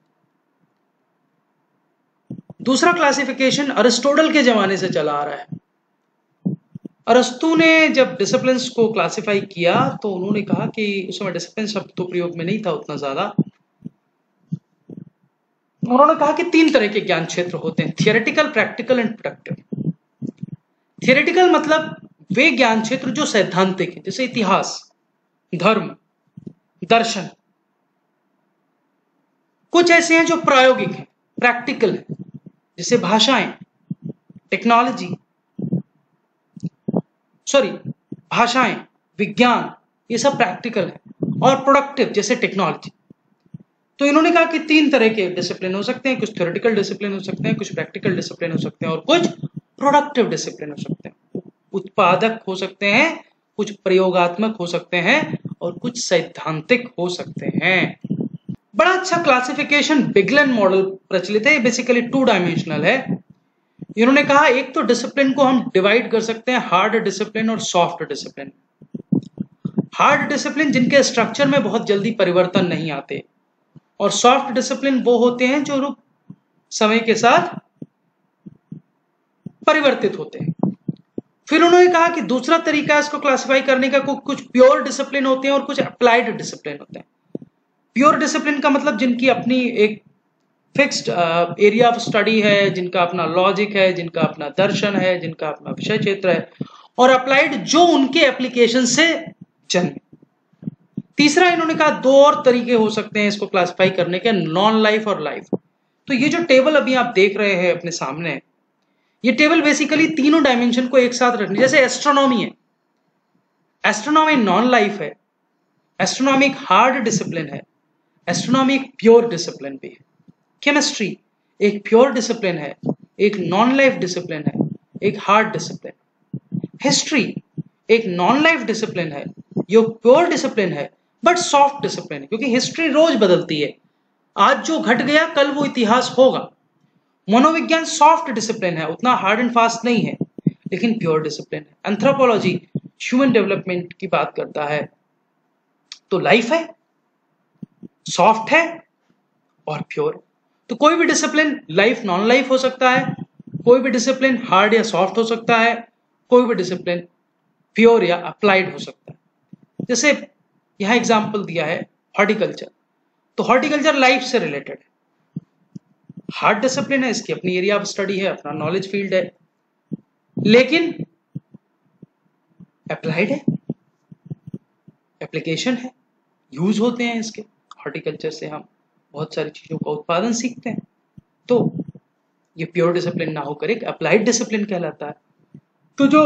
Speaker 1: दूसरा क्लासिफिकेशन अरिस्टोटल के जमाने से चला आ रहा है। अरस्तु ने जब डिसिप्लिन्स को क्लासिफाई किया तो उन्होंने कहा कि उस समय डिसिप्लिन शब्द तो प्रयोग में नहीं था उतना ज्यादा। उन्होंने कहा कि 3 तरह के ज्ञान क्षेत्र होते हैं, theoretical, practical and productive. Theoretical मतलब वे ज्ञान क्षेत्र जो सैद्धांतिक है, जैसे इतिहास, धर्म, दर्शन। कुछ ऐसे हैं जो प्रायोगिक हैं, प्रैक्टिकल है, जैसे भाषाएं, टेक्नोलॉजी, भाषाएं, विज्ञान, ये सब प्रैक्टिकल है। और प्रोडक्टिव जैसे टेक्नोलॉजी। तो इन्होंने कहा कि 3 तरह के डिसिप्लिन हो सकते हैं, कुछ थ्योरेटिकल डिसिप्लिन हो सकते हैं, कुछ प्रैक्टिकल डिसिप्लिन हो सकते हैं और कुछ प्रोडक्टिव डिसिप्लिन हो सकते हैं। उत्पादक हो सकते हैं, कुछ प्रयोगात्मक हो सकते हैं और कुछ सैद्धांतिक हो सकते हैं। बड़ा अच्छा क्लासिफिकेशन बिगलन मॉडल प्रचलित है। बेसिकली 2 डायमेंशनल है। इन्होंने कहा एक तो डिसिप्लिन को हम डिवाइड कर सकते हैं हार्ड डिसिप्लिन और सॉफ्ट डिसिप्लिन। हार्ड डिसिप्लिन जिनके स्ट्रक्चर में बहुत जल्दी परिवर्तन नहीं आते, और सॉफ्ट डिसिप्लिन वो होते हैं जो समय के साथ परिवर्तित होते हैं। फिर उन्होंने कहा कि दूसरा तरीका इसको क्लासिफाई करने का, कुछ प्योर डिसिप्लिन होते हैं और कुछ अप्लाइड डिसिप्लिन होते हैं। प्योर डिसिप्लिन का मतलब जिनकी अपनी एक फिक्स्ड एरिया ऑफ स्टडी है, जिनका अपना लॉजिक है, जिनका अपना दर्शन है, जिनका अपना विषय क्षेत्र है, और अप्लाइड जो उनके एप्लीकेशन से जन्मे। तीसरा इन्होंने कहा 2 और तरीके हो सकते हैं इसको क्लासिफाई करने के, नॉन लाइफ और लाइफ। तो ये जो टेबल अभी आप देख रहे हैं अपने सामने, ये टेबल बेसिकली तीनों डायमेंशन को एक साथ रखनी। जैसे एस्ट्रोनॉमी है, एस्ट्रोनॉमी नॉन लाइफ है, एस्ट्रोनॉमी एक हार्ड डिसिप्लिन है, एस्ट्रोनॉमी एक प्योर डिसिप्लिन भी है। केमिस्ट्री एक प्योर डिसिप्लिन है, एक नॉन लाइफ डिसिप्लिन है, एक हार्ड डिसिप्लिन। हिस्ट्री एक नॉन लाइफ डिसिप्लिन है, ये प्योर डिसिप्लिन है बट सॉफ्ट डिसिप्लिन है, क्योंकि हिस्ट्री रोज बदलती है। आज जो घट गया कल वो इतिहास होगा। मनोविज्ञान सॉफ्ट डिसिप्लिन है, उतना हार्ड एंड फास्ट नहीं है, लेकिन प्योर डिसिप्लिन है। एंथ्रोपोलॉजी ह्यूमन डेवलपमेंट की बात करता है। तो लाइफ है, सॉफ्ट है और प्योर। तो कोई भी डिसिप्लिन लाइफ नॉन लाइफ हो सकता है, कोई भी डिसिप्लिन हार्ड या सॉफ्ट हो सकता है, कोई भी डिसिप्लिन प्योर या अप्लाइड हो सकता है। जैसे यहां एग्जांपल दिया है हॉर्टिकल्चर। तो हॉर्टिकल्चर लाइफ से रिलेटेड है, हार्ड डिसिप्लिन है, इसकी अपनी एरिया ऑफ स्टडी है, अपना नॉलेज फील्ड है, लेकिन अप्लाइड है, एप्लीकेशन है, यूज होते हैं इसके। हॉर्टिकल्चर से हम बहुत सारी चीजों का उत्पादन सीखते हैं। तो ये प्योर डिसिप्लिन ना होकर एक अप्लाइड डिसिप्लिन कहलाता है। तो जो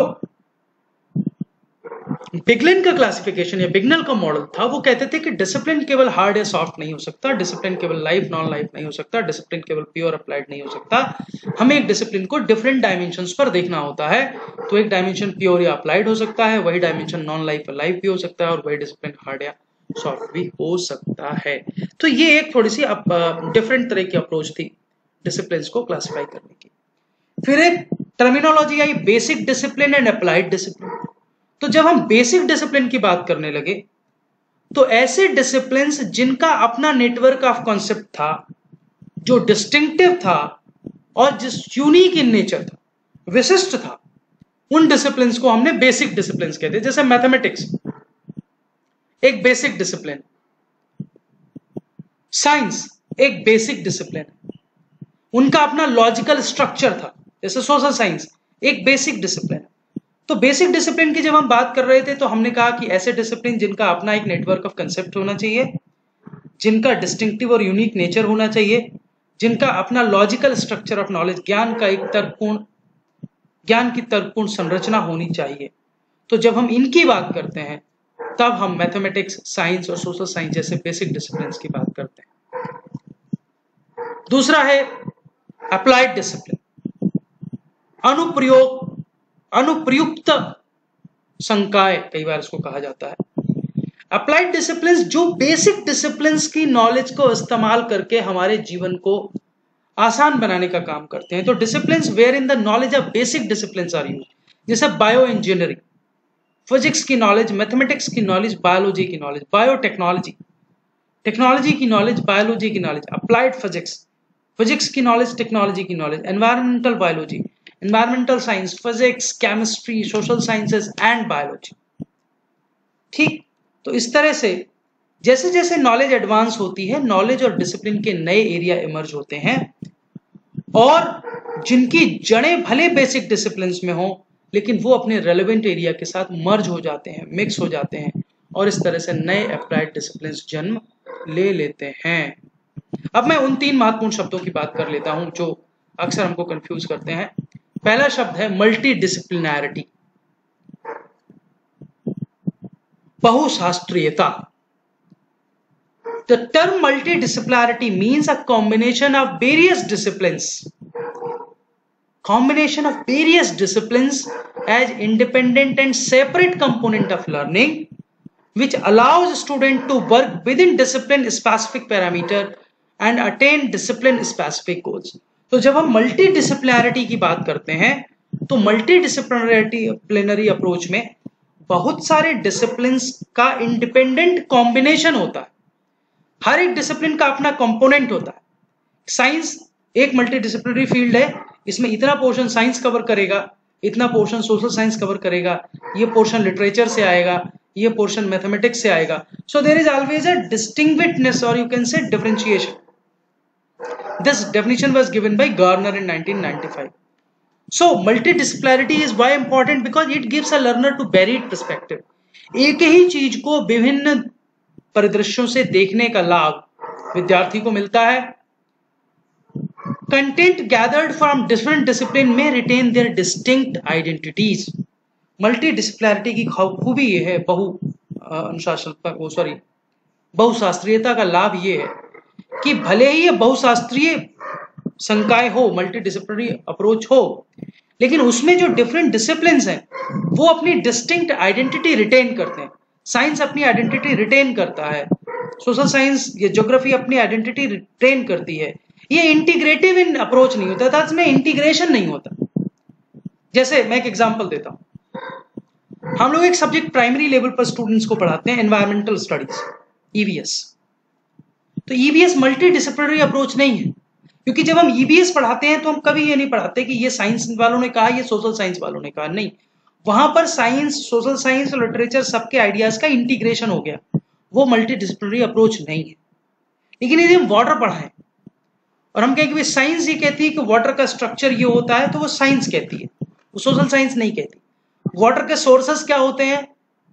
Speaker 1: बिगलन का क्लासिफिकेशन या बिगनल का मॉडल था, वो कहते थे कि डिसिप्लिन केवल हार्ड या सॉफ्ट नहीं हो सकता, डिसिप्लिन केवल लाइफ नॉन लाइफ नहीं हो सकता, डिसिप्लिन केवल प्योर अप्लाइड नहीं हो सकता। हमें एक डिसिप्लिन को डिफरेंट डायमेंशंस पर देखना होता है। तो एक डायमेंशन प्योर या अप्लाइड हो सकता है, वही डायमेंशन नॉन लाइफ या लाइफ भी हो सकता है, और वही डिसिप्लिन हार्ड या सॉफ्ट भी हो सकता है। तो ये एक थोड़ी सी डिफरेंट तरह की अप्रोच थी डिसिप्लिन को क्लासिफाई करने की। फिर एक टर्मिनोलॉजी आई, basic discipline and applied discipline. तो जब हम बेसिक डिसिप्लिन की बात करने लगे, तो ऐसे डिसिप्लिन्स जिनका अपना नेटवर्क ऑफ कॉन्सेप्ट था, जो डिस्टिंक्टिव था और जिस यूनिक इन नेचर था, विशिष्ट था, उन डिसिप्लिन्स को हमने बेसिक डिसिप्लिन्स कहते हैं। जैसे मैथमेटिक्स एक बेसिक डिसिप्लिन, साइंस एक बेसिक डिसिप्लिन, उनका अपना लॉजिकल स्ट्रक्चर था। जैसे सोशल साइंस एक बेसिक डिसिप्लिन। तो बेसिक डिसिप्लिन की जब हम बात कर रहे थे, तो हमने कहा कि ऐसे डिसिप्लिन जिनका अपना एक नेटवर्क ऑफ कंसेप्ट होना चाहिए, जिनका डिस्टिंक्टिव और यूनिक नेचर होना चाहिए, जिनका अपना लॉजिकल स्ट्रक्चर ऑफ नॉलेज, ज्ञान की तर्कपूर्ण संरचना होनी चाहिए। तो जब हम इनकी बात करते हैं तब हम मैथमेटिक्स, साइंस और सोशल साइंस जैसे बेसिक डिसिप्लिन की बात करते हैं। दूसरा है अप्लाइड डिसिप्लिन, अनुप्रयुक्त संकाय कई बार इसको कहा जाता है। अप्लाइड डिसिप्लिन जो बेसिक डिसिप्लिन की नॉलेज को इस्तेमाल करके हमारे जीवन को आसान बनाने का काम करते हैं। तो discipline where in the knowledge of basic discipline are used, जैसे बायो इंजीनियरिंग, फिजिक्स की नॉलेज, मैथमेटिक्स की नॉलेज, बायोलॉजी की नॉलेज, बायोटेक्नोलॉजी, टेक्नोलॉजी की नॉलेज, बायोलॉजी की नॉलेज, अप्लाइड फिजिक्स, फिजिक्स की नॉलेज, टेक्नोलॉजी की knowledge, environmental biology, environmental science, physics, chemistry, social sciences and biology. ठीक, तो इस तरह से जैसे जैसे नॉलेज एडवांस होती है, नॉलेज और डिसिप्लिन के नए एरिया इमर्ज होते हैं और जिनकी जड़ें भले बेसिक डिसिप्लिन में हो, लेकिन वो अपने रेलेवेंट एरिया के साथ मर्ज हो जाते हैं, मिक्स हो जाते हैं और इस तरह से नए अप्लाइड डिसिप्लिन जन्म ले लेते हैं। अब मैं उन 3 महत्वपूर्ण शब्दों की बात कर लेता हूं जो अक्सर हमको कंफ्यूज करते हैं। पहला शब्द है मल्टी डिसिप्लिनैरिटी, बहुशास्त्रीयता। The term multidisciplinarity means a combination of various disciplines as independent and separate component of learning, which allows student to work within discipline specific parameter and attain discipline specific goals। तो जब हम multi डिसिप्लिनैरिटी की बात करते हैं तो multi disciplinary approach में बहुत सारे डिसिप्लिन्स का इंडिपेंडेंट कॉम्बिनेशन होता है। हर एक डिसिप्लिन का अपना कंपोनेंट होता है। साइंस एक मल्टी डिसिप्लिनरी फील्ड है, इसमें इतना पोर्शन साइंस कवर करेगा, इतना पोर्शन सोशल साइंस कवर करेगा, ये पोर्शन लिटरेचर से आएगा, ये पोर्शन मैथमेटिक्स से आएगा। So there is always a distinguishness और you can say differentiation. This definition was given by Garner in 1995। So multidisciplinarity is why important because it gives a learner to varied perspective। एक ही चीज को विभिन्न परिदृश्यों से देखने का लाभ विद्यार्थी को मिलता है। Content gathered from different discipline may retain their distinct identities। मल्टीडिसिप्लिनरिटी की खूबी ये है, बहुशास्त्रीयता का लाभ ये है कि भले ही ये बहुशास्त्रीय संकाय हो, मल्टीडिसिप्लिनरी अप्रोच हो, लेकिन उसमें जो डिफरेंट डिसिप्लिन्स हैं वो अपनी डिस्टिंक्ट आइडेंटिटी रिटेन करते हैं। साइंस अपनी आइडेंटिटी रिटेन करता है, सोशल साइंस या ज्योग्राफी अपनी आइडेंटिटी रिटेन करती है। ये इंटीग्रेटिव इन अप्रोच नहीं होता, इसमें इंटीग्रेशन नहीं होता। जैसे मैं एक एग्जांपल देता हूं, हम लोग एक सब्जेक्ट प्राइमरी लेवल पर स्टूडेंट्स को पढ़ाते हैं, एनवायरमेंटल स्टडीज, ईवीएस। तो ईवीएस मल्टी डिसिप्लिनरी अप्रोच नहीं है, क्योंकि जब हम ईवीएस पढ़ाते हैं तो हम कभी ये नहीं पढ़ाते कि ये साइंस वालों ने कहा, ये सोशल साइंस वालों ने कहा। नहीं, वहां पर साइंस, सोशल साइंस और लिटरेचर सबके आइडियाज का इंटीग्रेशन हो गया, वो मल्टी डिसिप्लिनरी अप्रोच नहीं है। लेकिन यदि हम वाटर पढ़ाएं और हम कहें कि साइंस ये कहती है कि वाटर का स्ट्रक्चर ये होता है, तो वो साइंस कहती है, वो सोशल साइंस नहीं कहती। वाटर के सोर्सेस क्या होते हैं,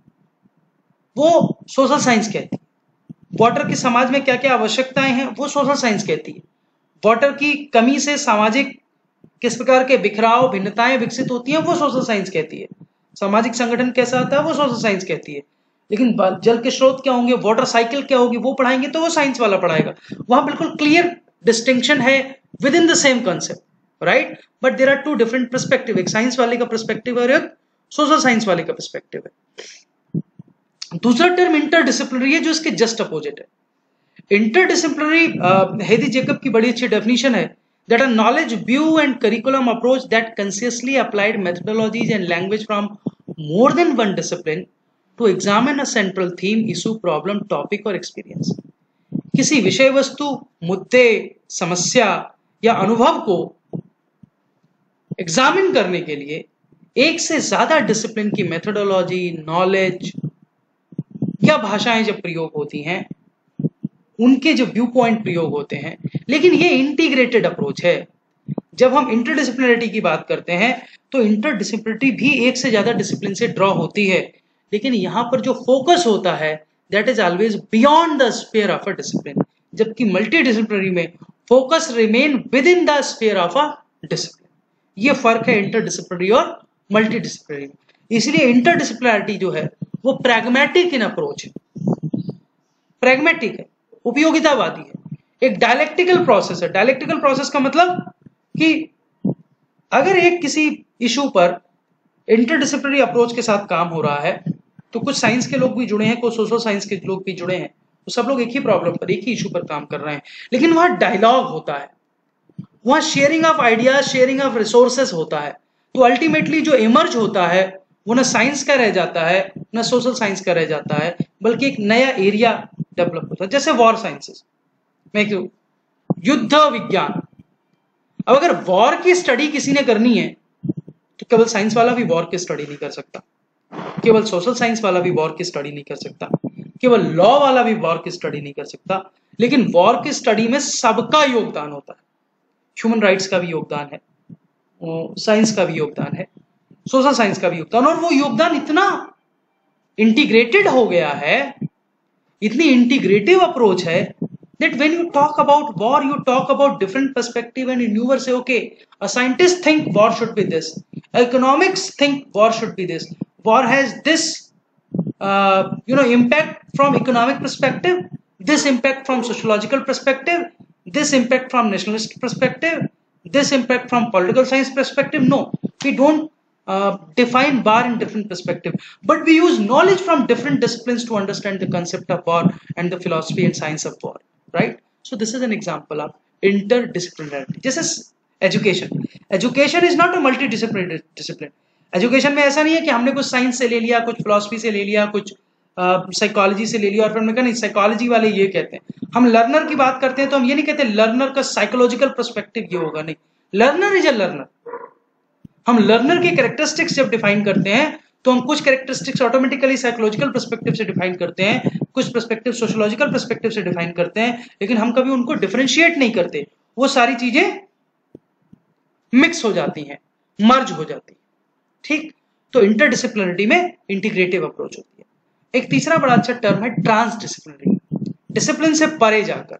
Speaker 1: वो सोशल साइंस कहती है। वाटर की समाज में क्या क्या आवश्यकताएं हैं, वो सोशल साइंस कहती है। वाटर की कमी से सामाजिक किस प्रकार के बिखराव, भिन्नताएं विकसित होती हैं, वो सोशल साइंस कहती है। सामाजिक संगठन कैसा आता है, वो सोशल साइंस कहती है। लेकिन जल के स्रोत क्या होंगे, वाटर साइकिल क्या होगी, वो पढ़ाएंगे तो वो साइंस वाला पढ़ाएगा। वहां बिल्कुल क्लियर डिस्टिंक्शन है within the same concept, right? But there are two different perspective, एक साइंस वाले का पर्सपेक्टिव और एक सोशल साइंस वाले का पर्सपेक्टिव है। दूसरा टर्म इंटरडिसिप्लिनरी है, जो इसके जस्ट अपोजिट है। इंटरडिसिप्लिनरी हेदी जेकब की बड़ी अच्छी डेफिनेशन है, that a knowledge view and curriculum approach that consciously applied methodologies and language from more than one discipline to examine a central theme, issue, problem, topic or experience। किसी विषय वस्तु, मुद्दे, समस्या या अनुभव को एग्जामिन करने के लिए एक से ज्यादा डिसिप्लिन की मेथोडोलॉजी, नॉलेज या भाषाएं जब प्रयोग होती हैं, उनके जो व्यू पॉइंट प्रयोग होते हैं, लेकिन ये इंटीग्रेटेड अप्रोच है। जब हम इंटरडिसिप्लिनरिटी की बात करते हैं तो इंटरडिसिप्लिनरिटी भी एक से ज्यादा डिसिप्लिन से ड्रॉ होती है, लेकिन यहां पर जो फोकस होता है that is always beyond the sphere of a discipline, जबकि मल्टीडिसिप्लिनरी में focus remain within the sphere of a discipline. ये फर्क है इंटरडिसिप्लिनरी और मल्टीडिसिप्लिनरी में। इसलिए इंटरडिसिप्लिनरिटी जो है वो प्रैग्मेटिक इन अप्रोच है, प्रैग्मेटिक है, उपयोगितावादी है, एक डायलेक्टिकल प्रोसेस है। डायलेक्टिकल प्रोसेस का मतलब कि अगर एक किसी इशू पर इंटरडिसिप्लिनरी अप्रोच के साथ काम हो रहा है तो कुछ साइंस के लोग भी जुड़े हैं, कुछ सोशल साइंस के लोग भी जुड़े हैं, तो सब लोग एक ही प्रॉब्लम पर, एक ही इशू पर काम कर रहे हैं, लेकिन वहां डायलॉग होता है, वहां sharing of ideas, sharing of resources होता है। तो अल्टीमेटली जो इमर्ज होता है वो ना साइंस का रह जाता है, ना सोशल साइंस का रह जाता है, बल्कि एक नया एरिया डेवलप होता है। जैसे वॉर साइंसेस में युद्ध विज्ञान, अब अगर वॉर की स्टडी किसी ने करनी है तो केवल साइंस वाला भी वॉर की स्टडी नहीं कर सकता, केवल सोशल साइंस वाला भी वॉर की स्टडी नहीं कर सकता, केवल लॉ वाला भी वॉर की स्टडी नहीं कर सकता, लेकिन वॉर की स्टडी में सबका योगदान होता है। ह्यूमन राइट्स का भी योगदान है, साइंस का भी योगदान है, सोशल साइंस का भी योगदान, और वो योगदान इतना इंटीग्रेटेड हो गया है, इतनी इंटीग्रेटिव अप्रोच है that when you talk about war, you talk about different perspective, and you never say, okay, a scientist think war should be this, economics think war should be this, war has this impact from economic perspective, this impact from sociological perspective, this impact from nationalist perspective, this impact from political science perspective. No, we don't define war in different perspective, but we use knowledge from different disciplines to understand the concept of war and the philosophy and science of war, right? So this is an example of interdisciplinarity. This is education is not a multidisciplinary discipline. Education में ऐसा नहीं है कि हमने कुछ science से ले लिया, कुछ फिलोसफी से ले लिया, कुछ साइकोलॉजी से ले लिया, और फिर हमने कहा नहीं साइकोलॉजी वाले ये कहते हैं। हम लर्नर की बात करते हैं तो हम ये नहीं कहते लर्नर का साइकोलॉजिकल पर्सपेक्टिव ये होगा, नहीं, लर्नर इज अ लर्नर। हम लर्नर के कैरेक्टरिस्टिक्स जब डिफाइन करते हैं तो हम कुछ कैरेक्टरिस्टिक्स ऑटोमेटिकली साइकोलॉजिकल पर्सपेक्टिव से डिफाइन करते हैं, कुछ पर्सपेक्टिव सोशियोलॉजिकल पर्सपेक्टिव से डिफाइन करते हैं, लेकिन हम कभी उनको डिफरेंशिएट नहीं करते। वो सारी चीजें मिक्स हो जाती हैं, मर्ज हो जाती है, ठीक। तो इंटरडिसिप्लिनरिटी में इंटीग्रेटिव अप्रोच होती है। एक तीसरा बड़ा अच्छा टर्म है ट्रांसडिसिप्लिनरी, डिसिप्लिन से परे जाकर।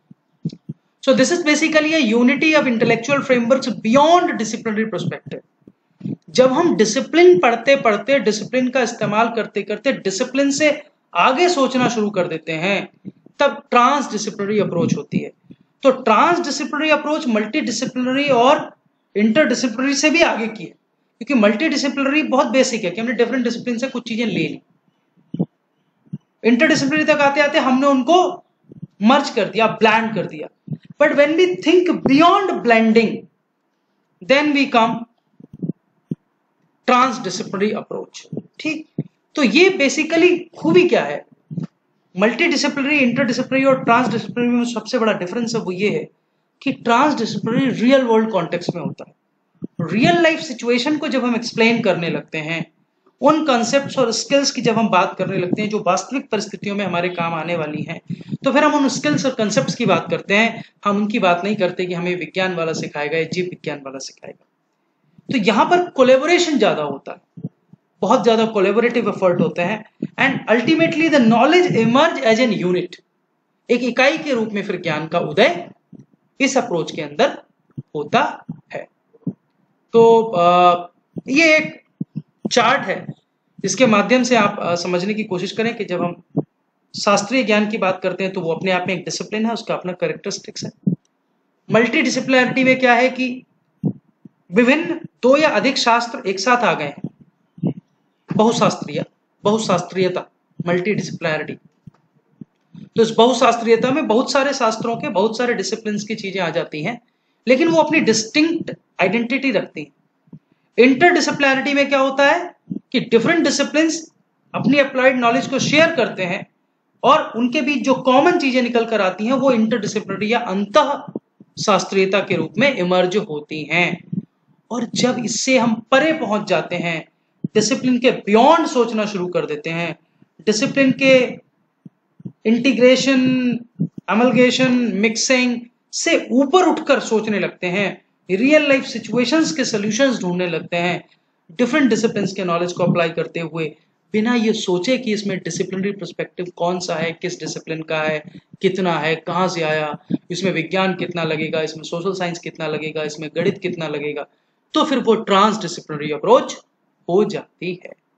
Speaker 1: So this is basically a unity of intellectual frameworks beyond disciplinary perspective. जब हम डिसिप्लिन पढ़ते पढ़ते, डिसिप्लिन का इस्तेमाल करते करते डिसिप्लिन से आगे सोचना शुरू कर देते हैं, तब ट्रांसडिसिप्लिनरी अप्रोच होती है। तो ट्रांसडिसिप्लिनरी अप्रोच मल्टीडिसिप्लिनरी और इंटरडिसिप्लिनरी से भी आगे की है, क्योंकि मल्टीडिसिप्लिनरी बहुत बेसिक है कि हमने डिफरेंट डिसिप्लिन से कुछ चीजें ले ली, इंटरडिसिप्लिनरी तक आते आते हमने उनको मर्ज कर दिया, ब्लेंड कर दिया। But when we think beyond blending, then we come transdisciplinary approach, ठीक। तो ये बेसिकली खूबी क्या है, मल्टीडिसिप्लिनरी, इंटरडिसिप्लिनरी और ट्रांसडिसिप्लिनरी में सबसे बड़ा डिफरेंस है वो ये है कि ट्रांसडिसिप्लिनरी रियल वर्ल्ड कॉन्टेक्स्ट में होता है। रियल लाइफ सिचुएशन को जब हम एक्सप्लेन करने लगते हैं, उन कॉन्सेप्ट्स और स्किल्स की जब हम बात करने लगते हैं जो वास्तविक परिस्थितियों में हमारे काम आने वाली हैं, तो फिर हम उन स्किल्स और कॉन्सेप्ट्स की बात करते हैं। हम उनकी बात नहीं करते कि हमें विज्ञान वाला सिखाएगा या जीव विज्ञान वाला सिखाएगा। तो यहां पर कोलेबोरेशन ज्यादा होता है, बहुत ज्यादा कोलेबोरेटिव एफर्ट होते हैं, and ultimately the knowledge emerge as an unit, एक इकाई के रूप में फिर ज्ञान का उदय इस अप्रोच के अंदर होता है। तो ये एक चार्ट है, इसके माध्यम से आप समझने की कोशिश करें कि जब हम शास्त्रीय ज्ञान की बात करते हैं तो वो अपने आप में एक डिसिप्लिन है, उसका अपना कैरेक्टरिस्टिक्स है। मल्टीडिसिप्लिनरिटी में क्या है कि विभिन्न दो या अधिक शास्त्र एक साथ आ गए हैं, बहुशास्त्रीयता, मल्टीडिसिप्लिनरिटी। तो इस बहुशास्त्रीयता में बहुत सारे शास्त्रों के बहुत सारे डिसिप्लिन की चीजें आ जाती हैं, लेकिन वो अपनी डिस्टिंक्ट आइडेंटिटी रखती हैं। इंटरडिसिप्लिनरिटी में क्या होता है कि डिफरेंट डिसिप्लिन्स अपनी अप्लाइड नॉलेज को शेयर करते हैं और उनके बीच जो कॉमन चीजें निकल कर आती हैं वो इंटरडिसिप्लिनरी या अंतः शास्त्रीयता के रूप में इमर्ज होती हैं। और जब इससे हम परे पहुंच जाते हैं, डिसिप्लिन के बियॉन्ड सोचना शुरू कर देते हैं, डिसिप्लिन के इंटीग्रेशन, अमलगेशन, मिक्सिंग से ऊपर उठकर सोचने लगते हैं, रियल लाइफ सिचुएशंस के सॉल्यूशंस ढूंढने लगते हैं, डिफरेंट डिसिप्लिन्स के नॉलेज को अप्लाई करते हुए, बिना ये सोचे कि इसमें डिसिप्लिनरी पर्सपेक्टिव कौन सा है, किस डिसिप्लिन का है, कितना है, कहाँ से आया, इसमें विज्ञान कितना लगेगा, इसमें सोशल साइंस कितना लगेगा, इसमें गणित कितना लगेगा, तो फिर वो ट्रांसडिसिप्लिनरी अप्रोच हो जाती है।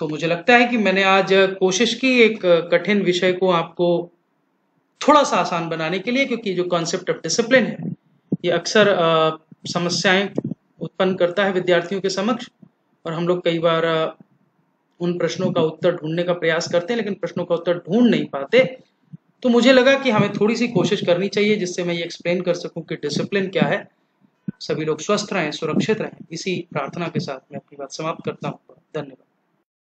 Speaker 1: तो मुझे लगता है कि मैंने आज कोशिश की एक कठिन विषय को आपको थोड़ा सा आसान बनाने के लिए, क्योंकि जो कॉन्सेप्ट ऑफ डिसिप्लिन है ये अक्सर समस्याएं उत्पन्न करता है विद्यार्थियों के समक्ष, और हम लोग कई बार उन प्रश्नों का उत्तर ढूंढने का प्रयास करते हैं लेकिन प्रश्नों का उत्तर ढूंढ नहीं पाते। तो मुझे लगा कि हमें थोड़ी सी कोशिश करनी चाहिए जिससे मैं ये एक्सप्लेन कर सकूं कि डिसिप्लिन क्या है। सभी लोग स्वस्थ रहें, सुरक्षित रहें, इसी प्रार्थना के साथ मैं अपनी बात समाप्त करता हूँ। धन्यवाद।